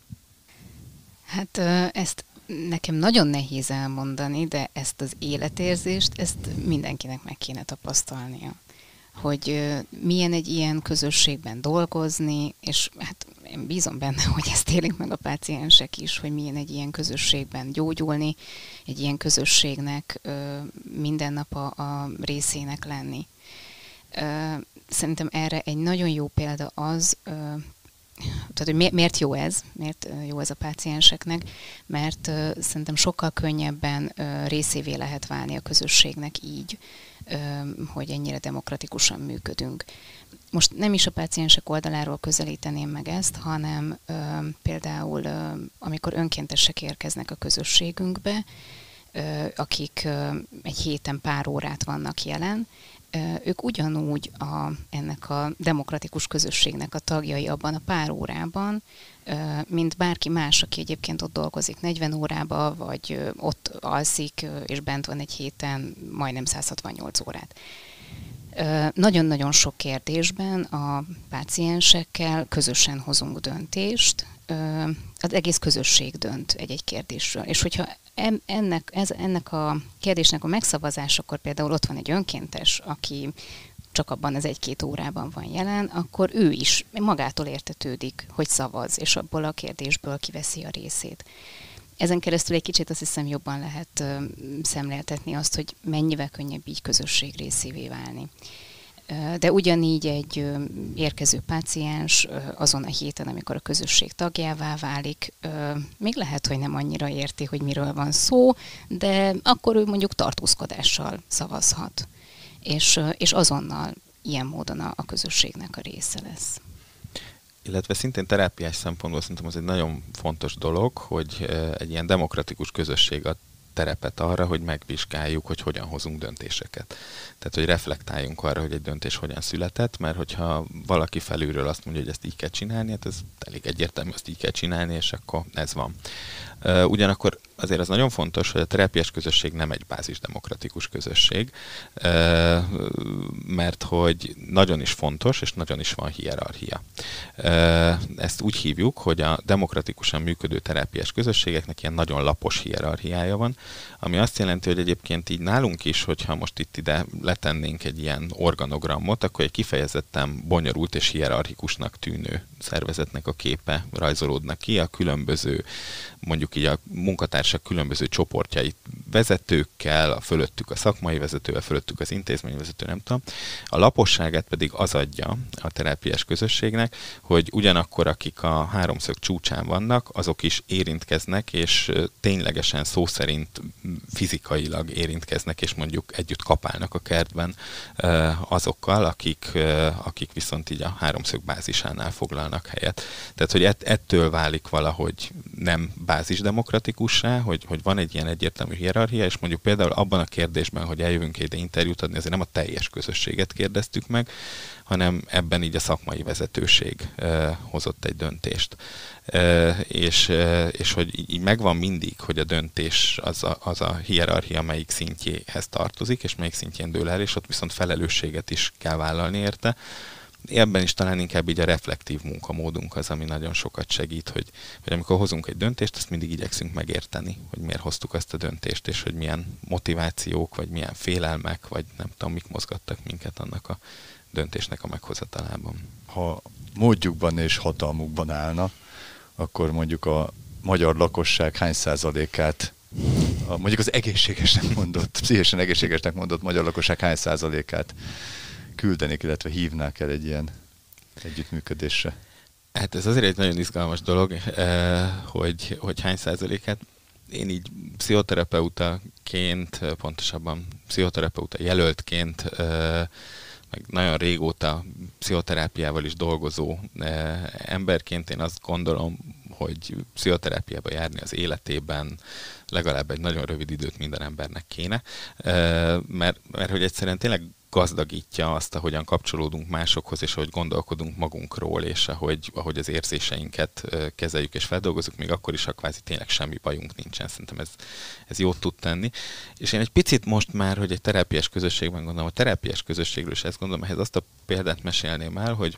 Hát ezt nekem nagyon nehéz elmondani, de ezt az életérzést, ezt mindenkinek meg kéne tapasztalnia. Hogy milyen egy ilyen közösségben dolgozni, és hát én bízom benne, hogy ezt élik meg a páciensek is, hogy milyen egy ilyen közösségben gyógyulni, egy ilyen közösségnek minden nap a, a részének lenni. Szerintem erre egy nagyon jó példa az, tehát, hogy miért jó ez, miért jó ez a pácienseknek, mert uh, szerintem sokkal könnyebben uh, részévé lehet válni a közösségnek így, uh, hogy ennyire demokratikusan működünk. Most nem is a páciensek oldaláról közelíteném meg ezt, hanem uh, például, uh, amikor önkéntesek érkeznek a közösségünkbe, uh, akik uh, egy héten pár órát vannak jelen, ők ugyanúgy a, ennek a demokratikus közösségnek a tagjai abban a pár órában, mint bárki más, aki egyébként ott dolgozik negyven órába, vagy ott alszik, és bent van egy héten majdnem száz hatvannyolc órát. Nagyon-nagyon sok kérdésben a páciensekkel közösen hozunk döntést, az egész közösség dönt egy-egy kérdésről. És hogyha ennek, ez, ennek a kérdésnek a megszavazásakor például ott van egy önkéntes, aki csak abban az egy-két órában van jelen, akkor ő is magától értetődik, hogy szavaz, és abból a kérdésből kiveszi a részét. Ezen keresztül egy kicsit azt hiszem jobban lehet uh, szemléltetni azt, hogy mennyivel könnyebb így közösség részévé válni. Uh, de ugyanígy egy uh, érkező páciens uh, azon a héten, amikor a közösség tagjává válik, uh, még lehet, hogy nem annyira érti, hogy miről van szó, de akkor ő mondjuk tartózkodással szavazhat. És, uh, és azonnal ilyen módon a, a közösségnek a része lesz. Illetve szintén terápiás szempontból szerintem az egy nagyon fontos dolog, hogy egy ilyen demokratikus közösség ad terepet arra, hogy megvizsgáljuk, hogy hogyan hozunk döntéseket. Tehát, hogy reflektáljunk arra, hogy egy döntés hogyan született, mert hogyha valaki felülről azt mondja, hogy ezt így kell csinálni, hát ez elég egyértelmű, azt így kell csinálni, és akkor ez van. Ugyanakkor azért az nagyon fontos, hogy a terápiás közösség nem egy bázisdemokratikus közösség, mert hogy nagyon is fontos, és nagyon is van hierarchia. Ezt úgy hívjuk, hogy a demokratikusan működő terápiás közösségeknek ilyen nagyon lapos hierarchiája van, ami azt jelenti, hogy egyébként így nálunk is, hogyha most itt ide letennénk egy ilyen organogramot, akkor egy kifejezetten bonyolult és hierarchikusnak tűnő szervezetnek a képe rajzolódnak ki, a különböző, mondjuk így a munkatársak különböző csoportjait vezetőkkel, a fölöttük a szakmai vezető, a fölöttük az intézményvezető, nem tudom. A laposságát pedig az adja a terápiás közösségnek, hogy ugyanakkor, akik a háromszög csúcsán vannak, azok is érintkeznek, és ténylegesen szó szerint fizikailag érintkeznek, és mondjuk együtt kapálnak a kertben azokkal, akik, akik viszont így a háromszög bázisánál foglalnak helyet. Tehát, hogy ett, ettől válik valahogy nem bázisdemokratikussá, hogy, hogy van egy ilyen egyértelmű hierarchia, és mondjuk például abban a kérdésben, hogy eljövünk ide interjút adni, azért nem a teljes közösséget kérdeztük meg, hanem ebben így a szakmai vezetőség uh, hozott egy döntést. Uh, és, uh, és hogy így megvan mindig, hogy a döntés az a, az a hierarchia melyik szintjéhez tartozik, és melyik szintjén dől el, és ott viszont felelősséget is kell vállalni érte. Ebben is talán inkább így a reflektív munkamódunk az, ami nagyon sokat segít, hogy, hogy amikor hozunk egy döntést, azt mindig igyekszünk megérteni, hogy miért hoztuk azt a döntést, és hogy milyen motivációk, vagy milyen félelmek, vagy nem tudom, mik mozgattak minket annak a döntésnek a meghozatalában. Ha módjukban és hatalmukban állna, akkor mondjuk a magyar lakosság hány százalékát, a, mondjuk az egészségesnek mondott, pszichésen egészségesnek mondott magyar lakosság hány százalékát küldenék, illetve hívnák el egy ilyen együttműködésre? Hát ez azért egy nagyon izgalmas dolog, hogy, hogy hány százalékát. Én így pszichoterapeutaként, pontosabban pszichoterapeuta jelöltként, meg nagyon régóta pszichoterápiával is dolgozó emberként én azt gondolom, hogy pszichoterápiába járni az életében legalább egy nagyon rövid időt minden embernek kéne, mert, mert hogy egyszerűen tényleg gazdagítja azt, ahogyan kapcsolódunk másokhoz, és ahogy gondolkodunk magunkról, és ahogy, ahogy az érzéseinket kezeljük és feldolgozunk, még akkor is, ha kvázi tényleg semmi bajunk nincsen. Szerintem ez, ez jót tud tenni. És én egy picit most már, hogy egy terápiás közösségben gondolom, a terápiás közösségről is ezt gondolom, ehhez azt a példát mesélném el, hogy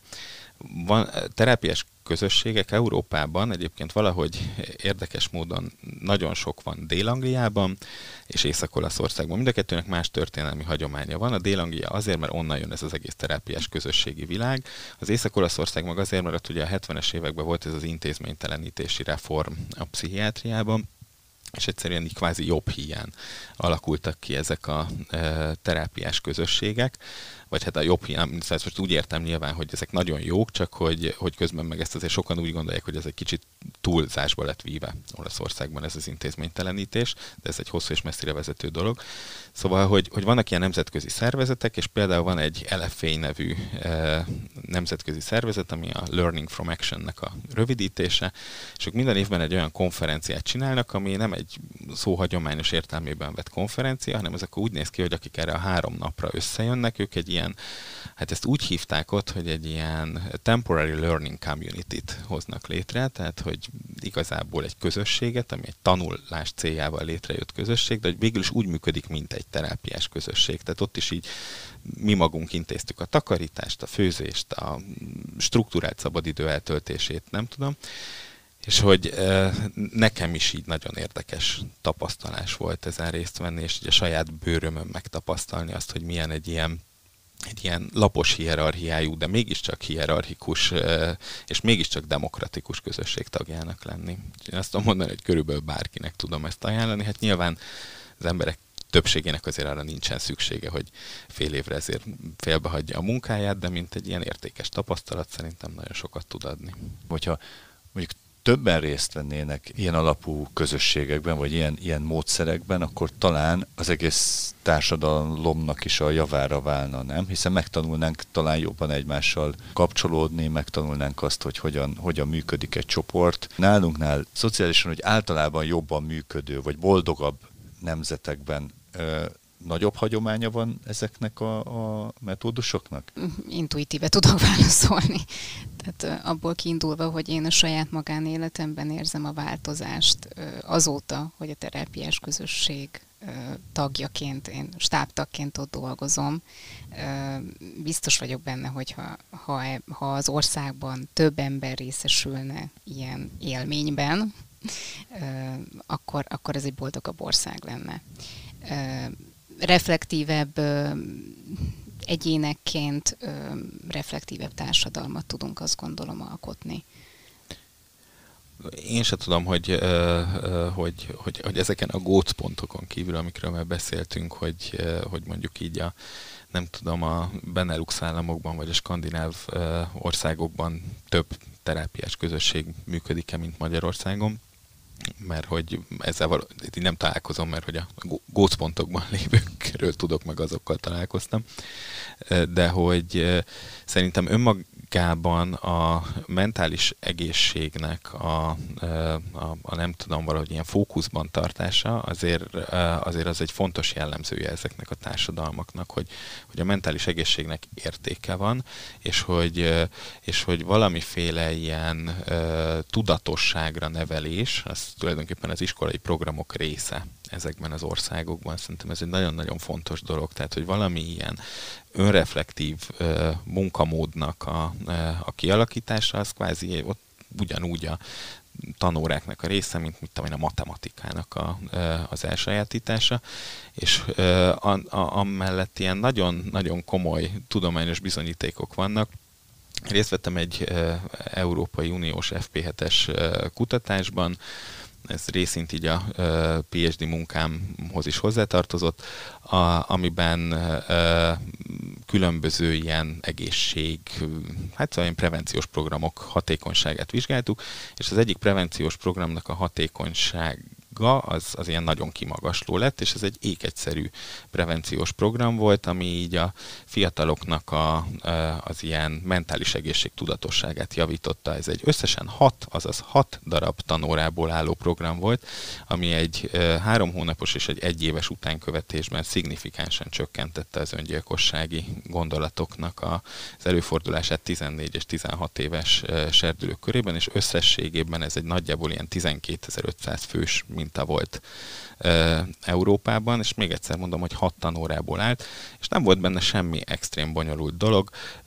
van terápiás közösségek Európában, egyébként valahogy érdekes módon nagyon sok van Dél-Angliában és Észak-Olaszországban. Mind a kettőnek más történelmi hagyománya van. A Dél-Anglia azért, mert onnan jön ez az egész terápiás közösségi világ. Az Észak-Olaszország meg azért, mert ott ugye a hetvenes években volt ez az intézménytelenítési reform a pszichiátriában, és egyszerűen így kvázi jobb híján alakultak ki ezek a e, terápiás közösségek, vagy hát a jobb híján, most úgy értem nyilván, hogy ezek nagyon jók, csak hogy, hogy közben meg ezt azért sokan úgy gondolják, hogy ez egy kicsit túlzásba lett víve Olaszországban ez az intézménytelenítés, de ez egy hosszú és messzire vezető dolog. Szóval, hogy, hogy vannak ilyen nemzetközi szervezetek, és például van egy el ef á nevű e, nemzetközi szervezet, ami a Learning from Action-nek a rövidítése, és ők minden évben egy olyan konferenciát csinálnak, ami nem egy szóhagyományos értelmében vett konferencia, hanem ez akkor úgy néz ki, hogy akik erre a három napra összejönnek, ők egy ilyen, hát ezt úgy hívták ott, hogy egy ilyen temporary learning community-t hoznak létre, tehát hogy igazából egy közösséget, ami egy tanulás céljával létrejött közösség, de hogy végül is úgy működik, mint egy terápiás közösség. Tehát ott is így mi magunk intéztük a takarítást, a főzést, a struktúrált szabadidő eltöltését, nem tudom. És hogy nekem is így nagyon érdekes tapasztalás volt ezen részt venni, és így a saját bőrömön megtapasztalni azt, hogy milyen egy ilyen, egy ilyen lapos hierarchiájú, de mégiscsak hierarchikus, és mégiscsak demokratikus közösség tagjának lenni. Én azt tudom mondani, hogy körülbelül bárkinek tudom ezt ajánlani. Hát nyilván az emberek többségének azért arra nincsen szüksége, hogy fél évre ezért félbehagyja a munkáját, de mint egy ilyen értékes tapasztalat szerintem nagyon sokat tud adni. Hogyha mondjuk többen részt vennének ilyen alapú közösségekben, vagy ilyen, ilyen módszerekben, akkor talán az egész társadalomnak is a javára válna, nem? Hiszen megtanulnánk talán jobban egymással kapcsolódni, megtanulnánk azt, hogy hogyan, hogyan működik egy csoport. Nálunknál szociálisan, hogy általában jobban működő, vagy boldogabb nemzetekben nagyobb hagyománya van ezeknek a, a metódusoknak? Intuitíve tudok válaszolni. Tehát abból kiindulva, hogy én a saját magánéletemben érzem a változást azóta, hogy a terápiás közösség tagjaként, én stábtagként ott dolgozom. Biztos vagyok benne, hogy ha, ha, ha az országban több ember részesülne ilyen élményben, akkor, akkor ez egy boldogabb ország lenne. Reflektívebb egyénekként reflektívebb társadalmat tudunk, azt gondolom, alkotni. Én sem tudom, hogy, hogy, hogy, hogy ezeken a gócpontokon kívül, amikről már beszéltünk, hogy, hogy mondjuk így a, nem tudom, a Benelux államokban vagy a skandináv országokban több terápiás közösség működik-e, mint Magyarországon, mert hogy ezzel való, itt nem találkozom, mert hogy a gócpontokban lévőkről tudok, meg azokkal találkoztam, de hogy szerintem önmagában a mentális egészségnek a, a, a nem tudom, valahogy ilyen fókuszban tartása azért, azért az egy fontos jellemzője ezeknek a társadalmaknak, hogy, hogy a mentális egészségnek értéke van, és hogy, és hogy valamiféle ilyen tudatosságra nevelés, az tulajdonképpen az iskolai programok része ezekben az országokban. Szerintem ez egy nagyon-nagyon fontos dolog, tehát hogy valami ilyen önreflektív uh, munkamódnak a, uh, a kialakítása, az kvázi ott ugyanúgy a tanóráknak a része, mint mit tudom én, a matematikának a, uh, az elsajátítása, és uh, a, a, amellett ilyen nagyon-nagyon komoly tudományos bizonyítékok vannak. Részt vettem egy uh, Európai Uniós ef pé hetes uh, kutatásban, ez részint így a uh, pé há dé munkámhoz is hozzátartozott, a, amiben uh, különböző ilyen egészség, hát szóval ilyen prevenciós programok hatékonyságát vizsgáltuk, és az egyik prevenciós programnak a hatékonyság az, az ilyen nagyon kimagasló lett, és ez egy égegyszerű prevenciós program volt, ami így a fiataloknak a, az ilyen mentális egészség tudatosságát javította. Ez egy összesen hat, azaz hat darab tanórából álló program volt, ami egy három hónapos és egy egyéves utánkövetésben szignifikánsan csökkentette az öngyilkossági gondolatoknak az előfordulását tizennégy és tizenhat éves serdülők körében, és összességében ez egy nagyjából ilyen tizenkétezer-ötszáz fős minta volt e, Európában, és még egyszer mondom, hogy hat tanórából állt, és nem volt benne semmi extrém bonyolult dolog.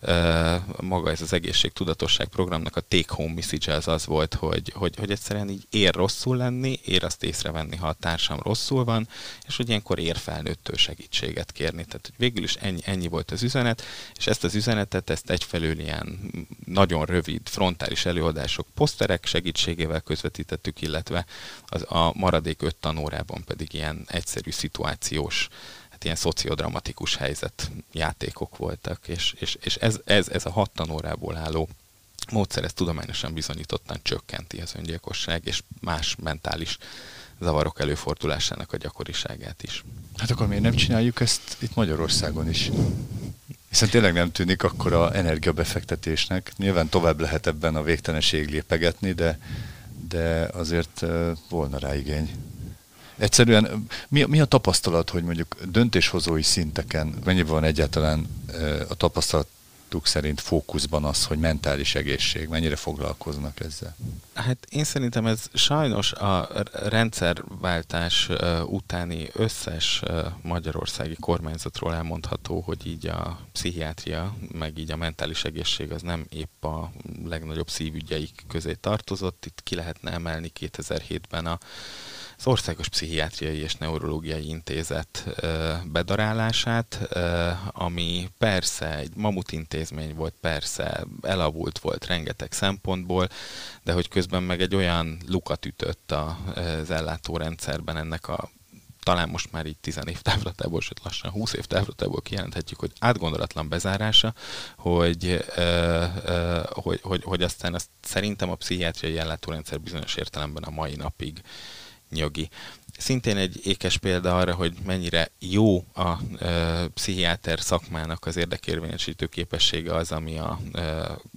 E, maga ez az egészségtudatosság programnak a take-home message az az volt, hogy, hogy, hogy egyszerűen így ér rosszul lenni, ér azt észrevenni, ha a társam rosszul van, és hogy ilyenkor ér felnőttől segítséget kérni. Tehát hogy végül is ennyi, ennyi volt az üzenet, és ezt az üzenetet, ezt egyfelől ilyen nagyon rövid frontális előadások, poszterek segítségével közvetítettük, illetve az, a maradék öt tanórában pedig ilyen egyszerű szituációs, hát ilyen szociodramatikus helyzet játékok voltak, és, és, és ez, ez, ez a hat tanórából álló módszer, ez tudományosan bizonyítottan csökkenti az öngyilkosság és más mentális zavarok előfordulásának a gyakoriságát is. Hát akkor miért nem csináljuk ezt itt Magyarországon is? Hiszen tényleg nem tűnik akkora energiabefektetésnek. Nyilván tovább lehet ebben a végtelenség lépegetni, de, de azért volna rá igény. Egyszerűen mi, mi a tapasztalat, hogy mondjuk döntéshozói szinteken mennyiben van egyáltalán a tapasztalatuk szerint fókuszban az, hogy mentális egészség, mennyire foglalkoznak ezzel? Hát én szerintem ez sajnos a rendszerváltás utáni összes magyarországi kormányzatról elmondható, hogy így a pszichiátria, meg így a mentális egészség az nem épp a legnagyobb szívügyeik közé tartozott. Itt ki lehetne emelni kétezer-hétben a az Országos Pszichiátriai és Neurológiai Intézet bedarálását, ami persze egy mamutintézmény volt, persze elavult volt rengeteg szempontból, de hogy közben meg egy olyan lukat ütött az ellátórendszerben ennek a talán most már így tíz év távlatából, sőt lassan húsz év távlatából kijelenthetjük, hogy átgondolatlan bezárása, hogy, hogy, hogy, hogy aztán azt szerintem a pszichiátriai ellátórendszer bizonyos értelemben a mai napig nyögi. Szintén egy ékes példa arra, hogy mennyire jó a e, pszichiáter szakmának az érdekérvényesítő képessége az, ami a e,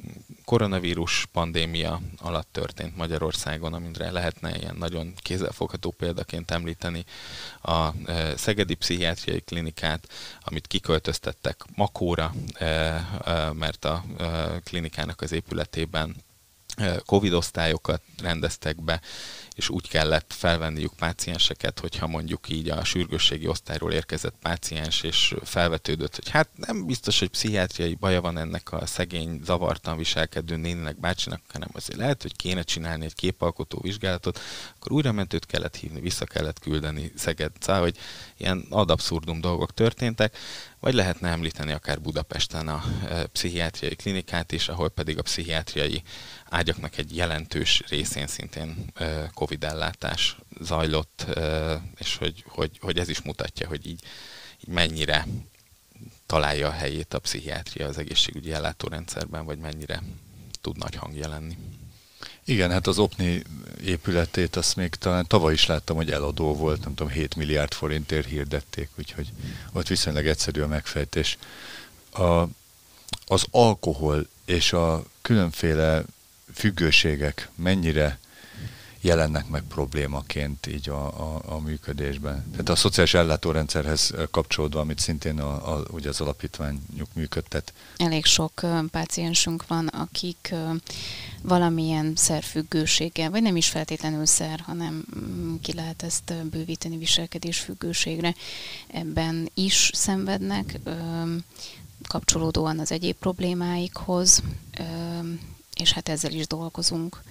koronavírus pandémia alatt történt Magyarországon, amire lehetne ilyen nagyon kézzelfogható példaként említeni a Szegedi Pszichiátriai Klinikát, amit kiköltöztettek Makóra, mert a klinikának az épületében Covid osztályokat rendeztek be, és úgy kellett felvenniük pácienseket, hogyha mondjuk így a sürgősségi osztályról érkezett páciens, és felvetődött, hogy hát nem biztos, hogy pszichiátriai baja van ennek a szegény, zavartan viselkedő néninek, bácsinak, hanem azért lehet, hogy kéne csinálni egy képalkotó vizsgálatot, akkor újra mentőt kellett hívni, vissza kellett küldeni Szeged. Szóval, hogy ilyen ad abszurdum dolgok történtek, vagy lehetne említeni akár Budapesten a pszichiátriai klinikát is, ahol pedig a pszichiátriai ágyaknak egy jelentős részén szintén Covid ellátás zajlott, és hogy, hogy, hogy ez is mutatja, hogy így, így mennyire találja a helyét a pszichiátria az egészségügyi ellátórendszerben, vagy mennyire tud nagy hangja lenni. Igen, hát az Opni épületét azt még talán tavaly is láttam, hogy eladó volt, nem tudom, hét milliárd forintért hirdették, úgyhogy ott viszonylag egyszerű a megfejtés. A, az alkohol és a különféle függőségek mennyire jelennek meg problémaként így a, a, a működésben. Tehát a szociális ellátórendszerhez kapcsolódva, amit szintén a, a, ugye az alapítványuk működtet. Elég sok uh, páciensünk van, akik uh, valamilyen szerfüggőséggel, vagy nem is feltétlenül szer, hanem um, ki lehet ezt uh, bővíteni viselkedésfüggőségre. Ebben is szenvednek, um, kapcsolódóan az egyéb problémáikhoz, um, és hát ezzel is dolgozunk.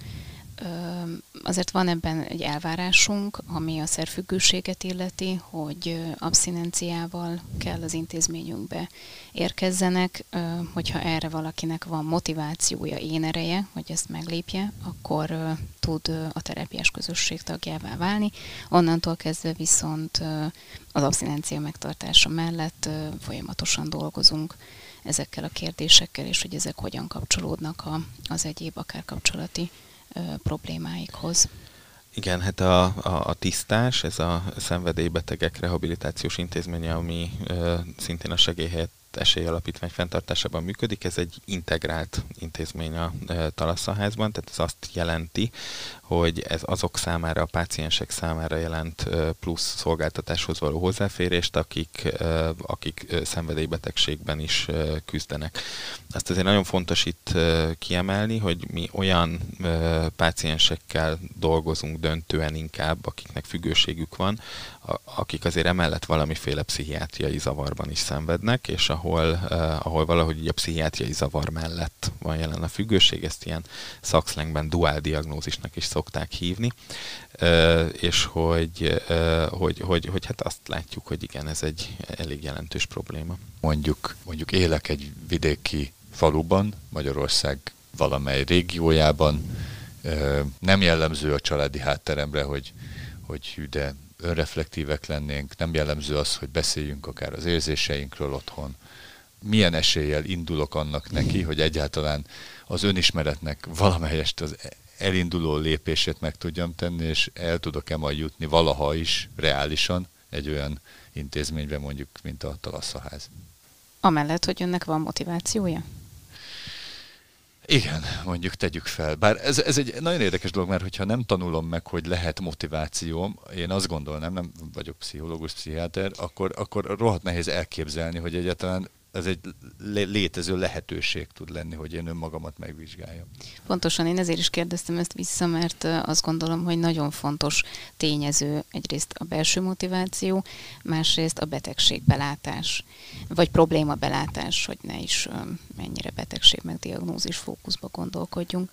Azért van ebben egy elvárásunk, ami a szerfüggőséget illeti, hogy abszinenciával kell az intézményünkbe érkezzenek, hogyha erre valakinek van motivációja, énereje, hogy ezt meglépje, akkor tud a terápiás közösség tagjává válni. Onnantól kezdve viszont az abszinencia megtartása mellett folyamatosan dolgozunk ezekkel a kérdésekkel, és hogy ezek hogyan kapcsolódnak a, az egyéb akár kapcsolati problémáikhoz. Igen, hát a, a, a tisztás, ez a szenvedélybetegek rehabilitációs intézménye, ami ö, szintén a Segélyhelyett Esélyalapítvány fenntartásában működik, ez egy integrált intézmény a e, Talasszaházban, tehát ez azt jelenti, hogy ez azok számára, a páciensek számára jelent e, plusz szolgáltatáshoz való hozzáférést, akik, e, akik e, szenvedélybetegségben is e, küzdenek. Azt azért nagyon fontos itt e, kiemelni, hogy mi olyan e, páciensekkel dolgozunk döntően inkább, akiknek függőségük van, a, akik azért emellett valamiféle pszichiátriai zavarban is szenvednek, és ahol, uh, ahol valahogy így a pszichiátriai zavar mellett van jelen a függőség, ezt ilyen szakszlengben duál diagnózisnak is szokták hívni, uh, és hogy, uh, hogy, hogy, hogy hát azt látjuk, hogy igen, ez egy elég jelentős probléma. Mondjuk, mondjuk élek egy vidéki faluban, Magyarország valamely régiójában, uh, nem jellemző a családi hátteremre, hogy, hogy hű, de önreflektívek lennénk, nem jellemző az, hogy beszéljünk akár az érzéseinkről otthon. Milyen eséllyel indulok annak neki, hogy egyáltalán az önismeretnek valamelyest az elinduló lépését meg tudjam tenni, és el tudok-e majd jutni valaha is reálisan egy olyan intézménybe, mondjuk, mint a Talassaház. Amellett, hogy önnek van motivációja? Igen, mondjuk tegyük fel. Bár ez, ez egy nagyon érdekes dolog, mert hogyha nem tanulom meg, hogy lehet motivációm, én azt gondolnám, nem vagyok pszichológus, pszichiáter, akkor, akkor rohadt nehéz elképzelni, hogy egyáltalán ez egy létező lehetőség tud lenni, hogy én önmagamat megvizsgáljam. Pontosan, én ezért is kérdeztem ezt vissza, mert azt gondolom, hogy nagyon fontos tényező egyrészt a belső motiváció, másrészt a betegségbelátás, vagy problémabelátás, hogy ne is mennyire betegség meg diagnózis fókuszba gondolkodjunk.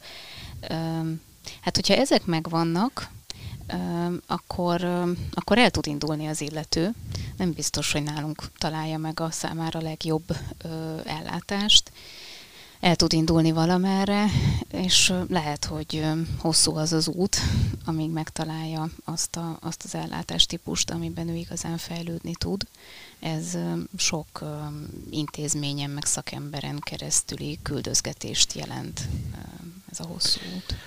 Hát, hogyha ezek megvannak, akkor, akkor el tud indulni az illető. Nem biztos, hogy nálunk találja meg a számára legjobb ellátást. El tud indulni valamerre, és lehet, hogy hosszú az az út, amíg megtalálja azt, a, azt az ellátástípust, amiben ő igazán fejlődni tud. Ez sok intézményen, meg szakemberen keresztüli küldözgetést jelent, ez a hosszú út.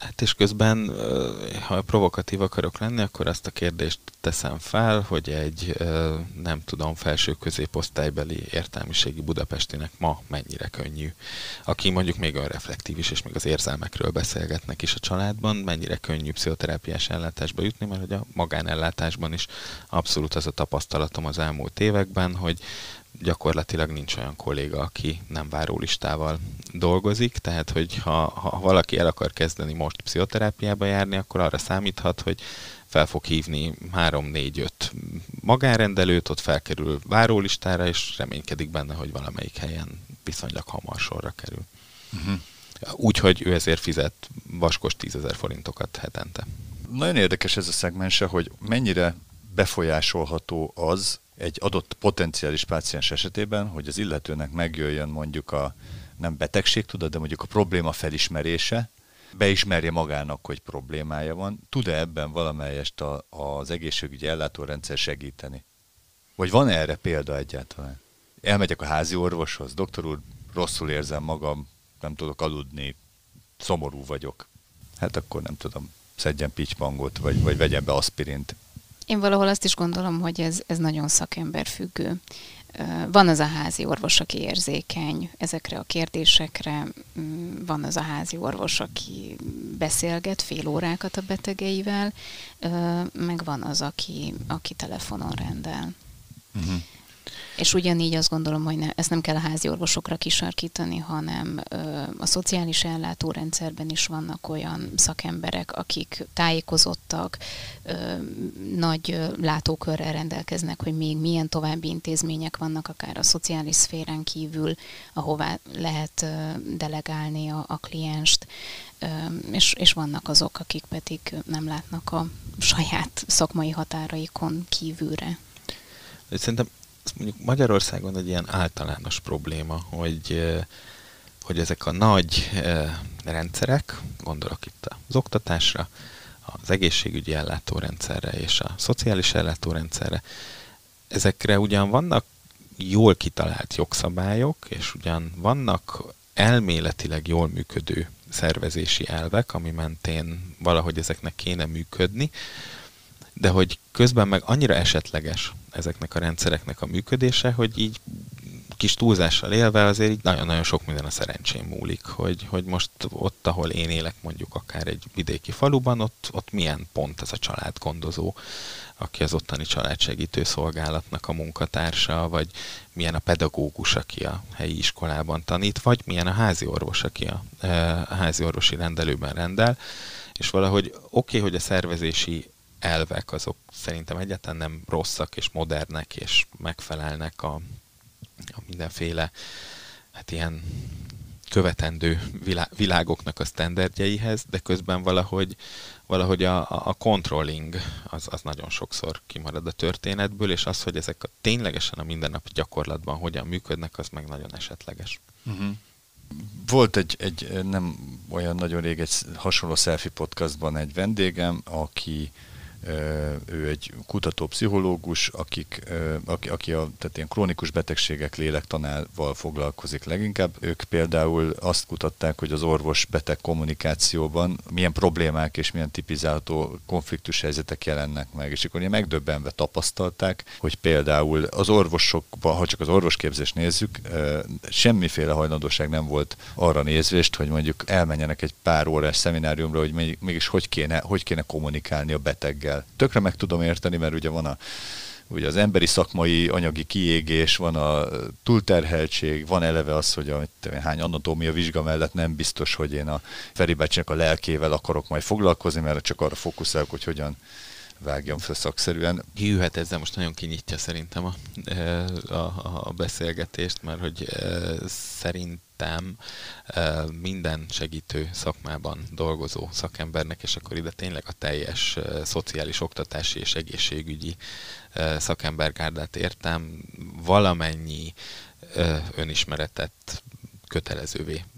Hát és közben, ha provokatív akarok lenni, akkor azt a kérdést teszem fel, hogy egy, nem tudom, felső középosztálybeli értelmiségi budapestinek ma mennyire könnyű. Aki mondjuk még önreflektív is, és még az érzelmekről beszélgetnek is a családban, mennyire könnyű pszichoterápiás ellátásba jutni, mert hogy a magánellátásban is abszolút az a tapasztalatom az elmúlt években, hogy gyakorlatilag nincs olyan kolléga, aki nem várólistával dolgozik, tehát hogy ha, ha valaki el akar kezdeni most pszichoterápiába járni, akkor arra számíthat, hogy fel fog hívni három négy öt magánrendelőt, ott felkerül várólistára, és reménykedik benne, hogy valamelyik helyen viszonylag hamar sorra kerül. Uh-huh. Úgyhogy ő ezért fizet vaskos tízezer forintokat hetente. Nagyon érdekes ez a szegmense, hogy mennyire befolyásolható az egy adott potenciális páciens esetében, hogy az illetőnek megjöjjön mondjuk a nem betegség tudat, de mondjuk a probléma felismerése, beismerje magának, hogy problémája van. Tud-e ebben valamelyest a, az egészségügyi ellátórendszer segíteni? Vagy van erre példa egyáltalán? Elmegyek a házi orvoshoz, doktor úr, rosszul érzem magam, nem tudok aludni, szomorú vagyok. Hát akkor nem tudom, szedjen pitypangot, vagy, vagy vegyen be aspirint. Én valahol azt is gondolom, hogy ez, ez nagyon szakemberfüggő. Van az a házi orvos, aki érzékeny ezekre a kérdésekre, van az a házi orvos, aki beszélget fél órákat a betegeivel, meg van az, aki, aki telefonon rendel. Uh-huh. És ugyanígy azt gondolom, hogy ne, ezt nem kell a házi orvosokra kisarkítani, hanem ö, a szociális ellátórendszerben is vannak olyan szakemberek, akik tájékozottak, ö, nagy ö, látókörrel rendelkeznek, hogy még milyen további intézmények vannak, akár a szociális szférán kívül, ahová lehet ö, delegálni a, a klienst, ö, és, és vannak azok, akik pedig nem látnak a saját szakmai határaikon kívülre. Szerintem mondjuk Magyarországon egy ilyen általános probléma, hogy, hogy ezek a nagy rendszerek, gondolok itt az oktatásra, az egészségügyi ellátórendszerre és a szociális ellátórendszerre, ezekre ugyan vannak jól kitalált jogszabályok, és ugyan vannak elméletileg jól működő szervezési elvek, ami mentén valahogy ezeknek kéne működni, de hogy közben meg annyira esetleges ezeknek a rendszereknek a működése, hogy így kis túlzással élve azért így nagyon-nagyon sok minden a szerencsén múlik, hogy, hogy most ott, ahol én élek, mondjuk akár egy vidéki faluban, ott, ott milyen pont ez a családgondozó, aki az ottani családsegítő szolgálatnak a munkatársa, vagy milyen a pedagógus, aki a helyi iskolában tanít, vagy milyen a házi orvos, aki a, a házi orvosi rendelőben rendel, és valahogy oké, okay, hogy a szervezési elvek azok szerintem egyáltalán nem rosszak és modernek, és megfelelnek a, a mindenféle hát ilyen követendő vilá, világoknak a sztenderdjeihez, de közben valahogy, valahogy a, a controlling az, az nagyon sokszor kimarad a történetből, és az, hogy ezek a, ténylegesen a mindennapi gyakorlatban hogyan működnek, az meg nagyon esetleges. Uh-huh. Volt egy, egy nem olyan nagyon rég egy hasonló selfie podcastban egy vendégem, aki ő egy kutató-pszichológus, akik, aki, aki a, tehát ilyen krónikus betegségek lélektanával foglalkozik leginkább. Ők például azt kutatták, hogy az orvos-beteg kommunikációban milyen problémák és milyen tipizálható konfliktus helyzetek jelennek meg. És akkor ilyen megdöbbenve tapasztalták, hogy például az orvosokban, ha csak az orvosképzést nézzük, semmiféle hajlandóság nem volt arra nézvést, hogy mondjuk elmenjenek egy pár órás szemináriumra, hogy mégis hogy kéne, hogy kéne kommunikálni a beteggel. Tökre meg tudom érteni, mert ugye van a, ugye az emberi szakmai anyagi kiégés, van a túlterheltség, van eleve az, hogy a, hány anatómia vizsga mellett nem biztos, hogy én a Feri bácsinak a lelkével akarok majd foglalkozni, mert csak arra fókuszálok, hogy hogyan vágjam fel szakszerűen. Hű, hát ezzel most nagyon kinyitja szerintem a, a, a beszélgetést, mert hogy szerintem minden segítő szakmában dolgozó szakembernek, és akkor ide tényleg a teljes szociális, oktatási és egészségügyi szakembergárdát értem, valamennyi önismeretet kötelezővé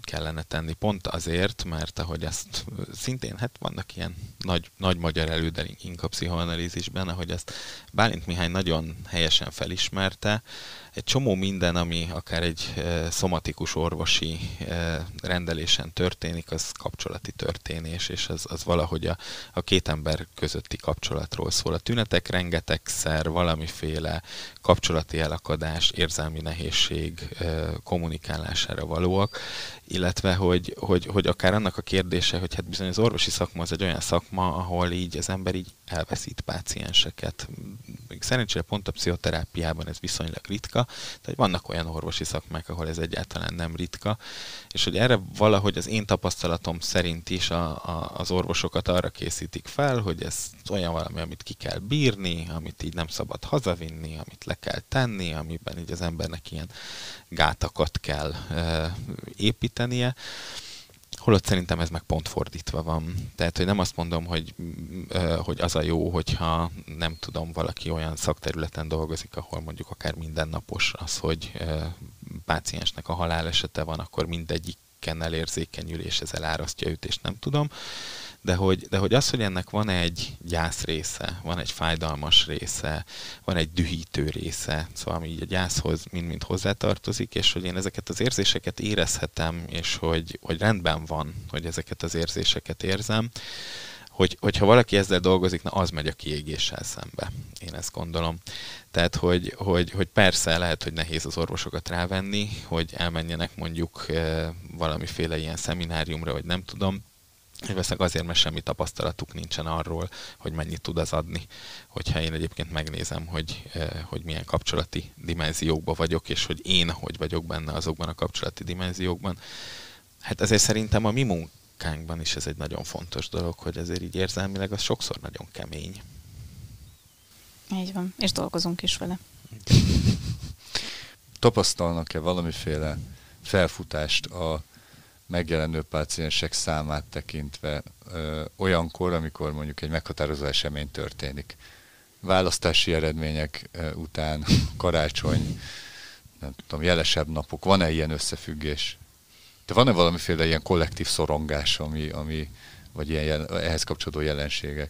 kellene tenni. Pont azért, mert ahogy ezt szintén, hát vannak ilyen nagy, nagy magyar elődeink a pszichoanalízisben, ahogy ezt Bálint Mihály nagyon helyesen felismerte, egy csomó minden, ami akár egy e, szomatikus orvosi e, rendelésen történik, az kapcsolati történés, és az, az valahogy a, a két ember közötti kapcsolatról szól. A tünetek rengetegszer valamiféle kapcsolati elakadás, érzelmi nehézség e, kommunikálására valóak, illetve hogy, hogy, hogy akár annak a kérdése, hogy hát bizony az orvosi szakma az egy olyan szakma, ahol így az ember így elveszít pácienseket. Szerencsére pont a pszichoterápiában ez viszonylag ritka, de vannak olyan orvosi szakmák, ahol ez egyáltalán nem ritka, és hogy erre valahogy az én tapasztalatom szerint is a, a, az orvosokat arra készítik fel, hogy ez olyan valami, amit ki kell bírni, amit így nem szabad hazavinni, amit le kell tenni, amiben így az embernek ilyen gátakat kell e, építenie. Holott szerintem ez meg pont fordítva van. Tehát, hogy nem azt mondom, hogy, hogy az a jó, hogyha nem tudom, valaki olyan szakterületen dolgozik, ahol mondjuk akár mindennapos az, hogy páciensnek a halálesete van, akkor mindegyiken elérzékenyül, és ez elárasztja őt, és nem tudom. De hogy, de hogy az, hogy ennek van egy gyász része, van egy fájdalmas része, van egy dühítő része, szóval ami így a gyászhoz mind-mind hozzátartozik, és hogy én ezeket az érzéseket érezhetem, és hogy, hogy rendben van, hogy ezeket az érzéseket érzem, hogy, hogyha valaki ezzel dolgozik, na az megy a kiégéssel szembe, én ezt gondolom. Tehát, hogy, hogy, hogy persze lehet, hogy nehéz az orvosokat rávenni, hogy elmenjenek mondjuk valamiféle ilyen szemináriumra, vagy nem tudom, és valószínűleg azért, mert semmi tapasztalatuk nincsen arról, hogy mennyit tud az adni. Hogyha én egyébként megnézem, hogy, hogy milyen kapcsolati dimenziókban vagyok, és hogy én hogy vagyok benne azokban a kapcsolati dimenziókban. Hát ezért szerintem a mi munkánkban is ez egy nagyon fontos dolog, hogy ezért így érzelmileg az sokszor nagyon kemény. Így van, és dolgozunk is vele. Tapasztalnak-e valamiféle felfutást a megjelenő páciensek számát tekintve ö, olyankor, amikor mondjuk egy meghatározó esemény történik? Választási eredmények ö, után, karácsony, nem tudom, jelesebb napok, van-e ilyen összefüggés? De van-e valamiféle ilyen kollektív szorongás, ami, ami vagy ilyen jel, ehhez kapcsolódó jelenségek?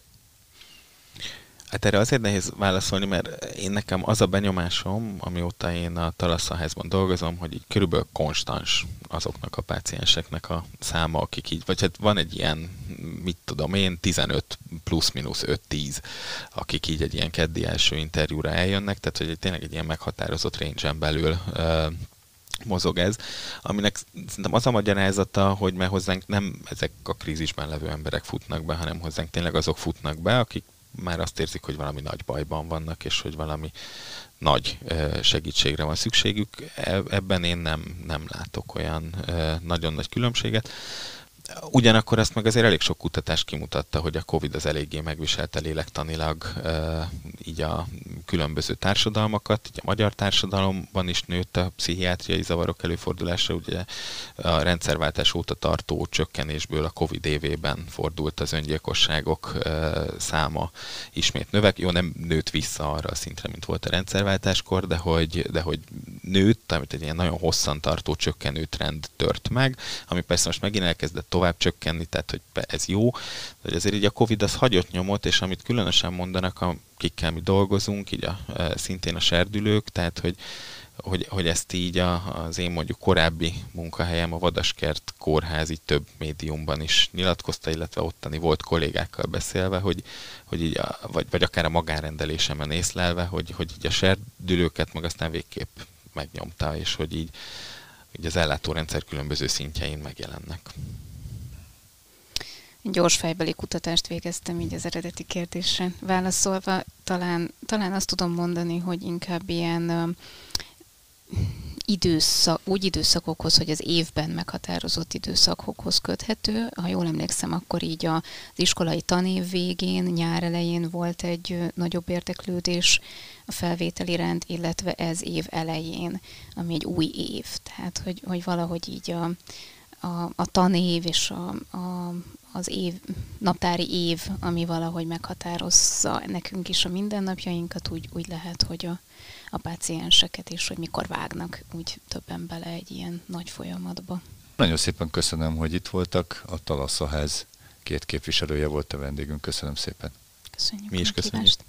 Hát erre azért nehéz válaszolni, mert én nekem az a benyomásom, amióta én a Talaszaházban dolgozom, hogy így körülbelül konstans azoknak a pácienseknek a száma, akik így, vagy hát van egy ilyen, mit tudom én, tizenöt plusz-minusz öt-tíz, akik így egy ilyen keddi első interjúra eljönnek, tehát hogy tényleg egy ilyen meghatározott range-en belül uh, mozog ez, aminek szerintem az a magyarázata, hogy mert hozzánk nem ezek a krízisben levő emberek futnak be, hanem hozzánk tényleg azok futnak be, akik már azt érzik, hogy valami nagy bajban vannak, és hogy valami nagy segítségre van szükségük. Ebben én nem, nem látok olyan nagyon nagy különbséget. Ugyanakkor azt meg azért elég sok kutatás kimutatta, hogy a Covid az eléggé megviselte lélektanilag így a különböző társadalmakat. Így a magyar társadalomban is nőtt a pszichiátriai zavarok előfordulása, ugye a rendszerváltás óta tartó csökkenésből a Covid évében fordult az öngyilkosságok száma ismét növek. Jó, nem nőtt vissza arra a szintre, mint volt a rendszerváltáskor, de hogy, de hogy nőtt, amit egy ilyen nagyon hosszan tartó csökkenő trend tört meg, ami persze most megint elkezdett tovább csökkenni, tehát hogy ez jó, de azért így a Covid az hagyott nyomot, és amit különösen mondanak, akikkel mi dolgozunk, így a, szintén a serdülők, tehát hogy, hogy, hogy ezt így a, az én mondjuk korábbi munkahelyem, a Vadaskert Kórház így több médiumban is nyilatkozta, illetve ottani volt kollégákkal beszélve, hogy, hogy így a, vagy, vagy akár a magánrendelésemen észlelve, hogy, hogy így a serdülőket meg aztán végképp megnyomta, és hogy így, így az ellátórendszer különböző szintjein megjelennek. Gyors fejbeli kutatást végeztem így az eredeti kérdésre válaszolva. Talán, talán azt tudom mondani, hogy inkább ilyen uh, időszak, úgy időszakokhoz, hogy az évben meghatározott időszakokhoz köthető. Ha jól emlékszem, akkor így az iskolai tanév végén, nyár elején volt egy uh, nagyobb érdeklődés a felvétel iránt, illetve ez év elején, ami egy új év. Tehát, hogy, hogy valahogy így a, a, a tanév és a, a az év, naptári év, ami valahogy meghatározza nekünk is a mindennapjainkat, úgy, úgy lehet, hogy a, a pácienseket is, hogy mikor vágnak úgy többen bele egy ilyen nagy folyamatba. Nagyon szépen köszönöm, hogy itt voltak. A Talaszaház két képviselője volt a vendégünk. Köszönöm szépen. Köszönjük. Mi is köszönjük.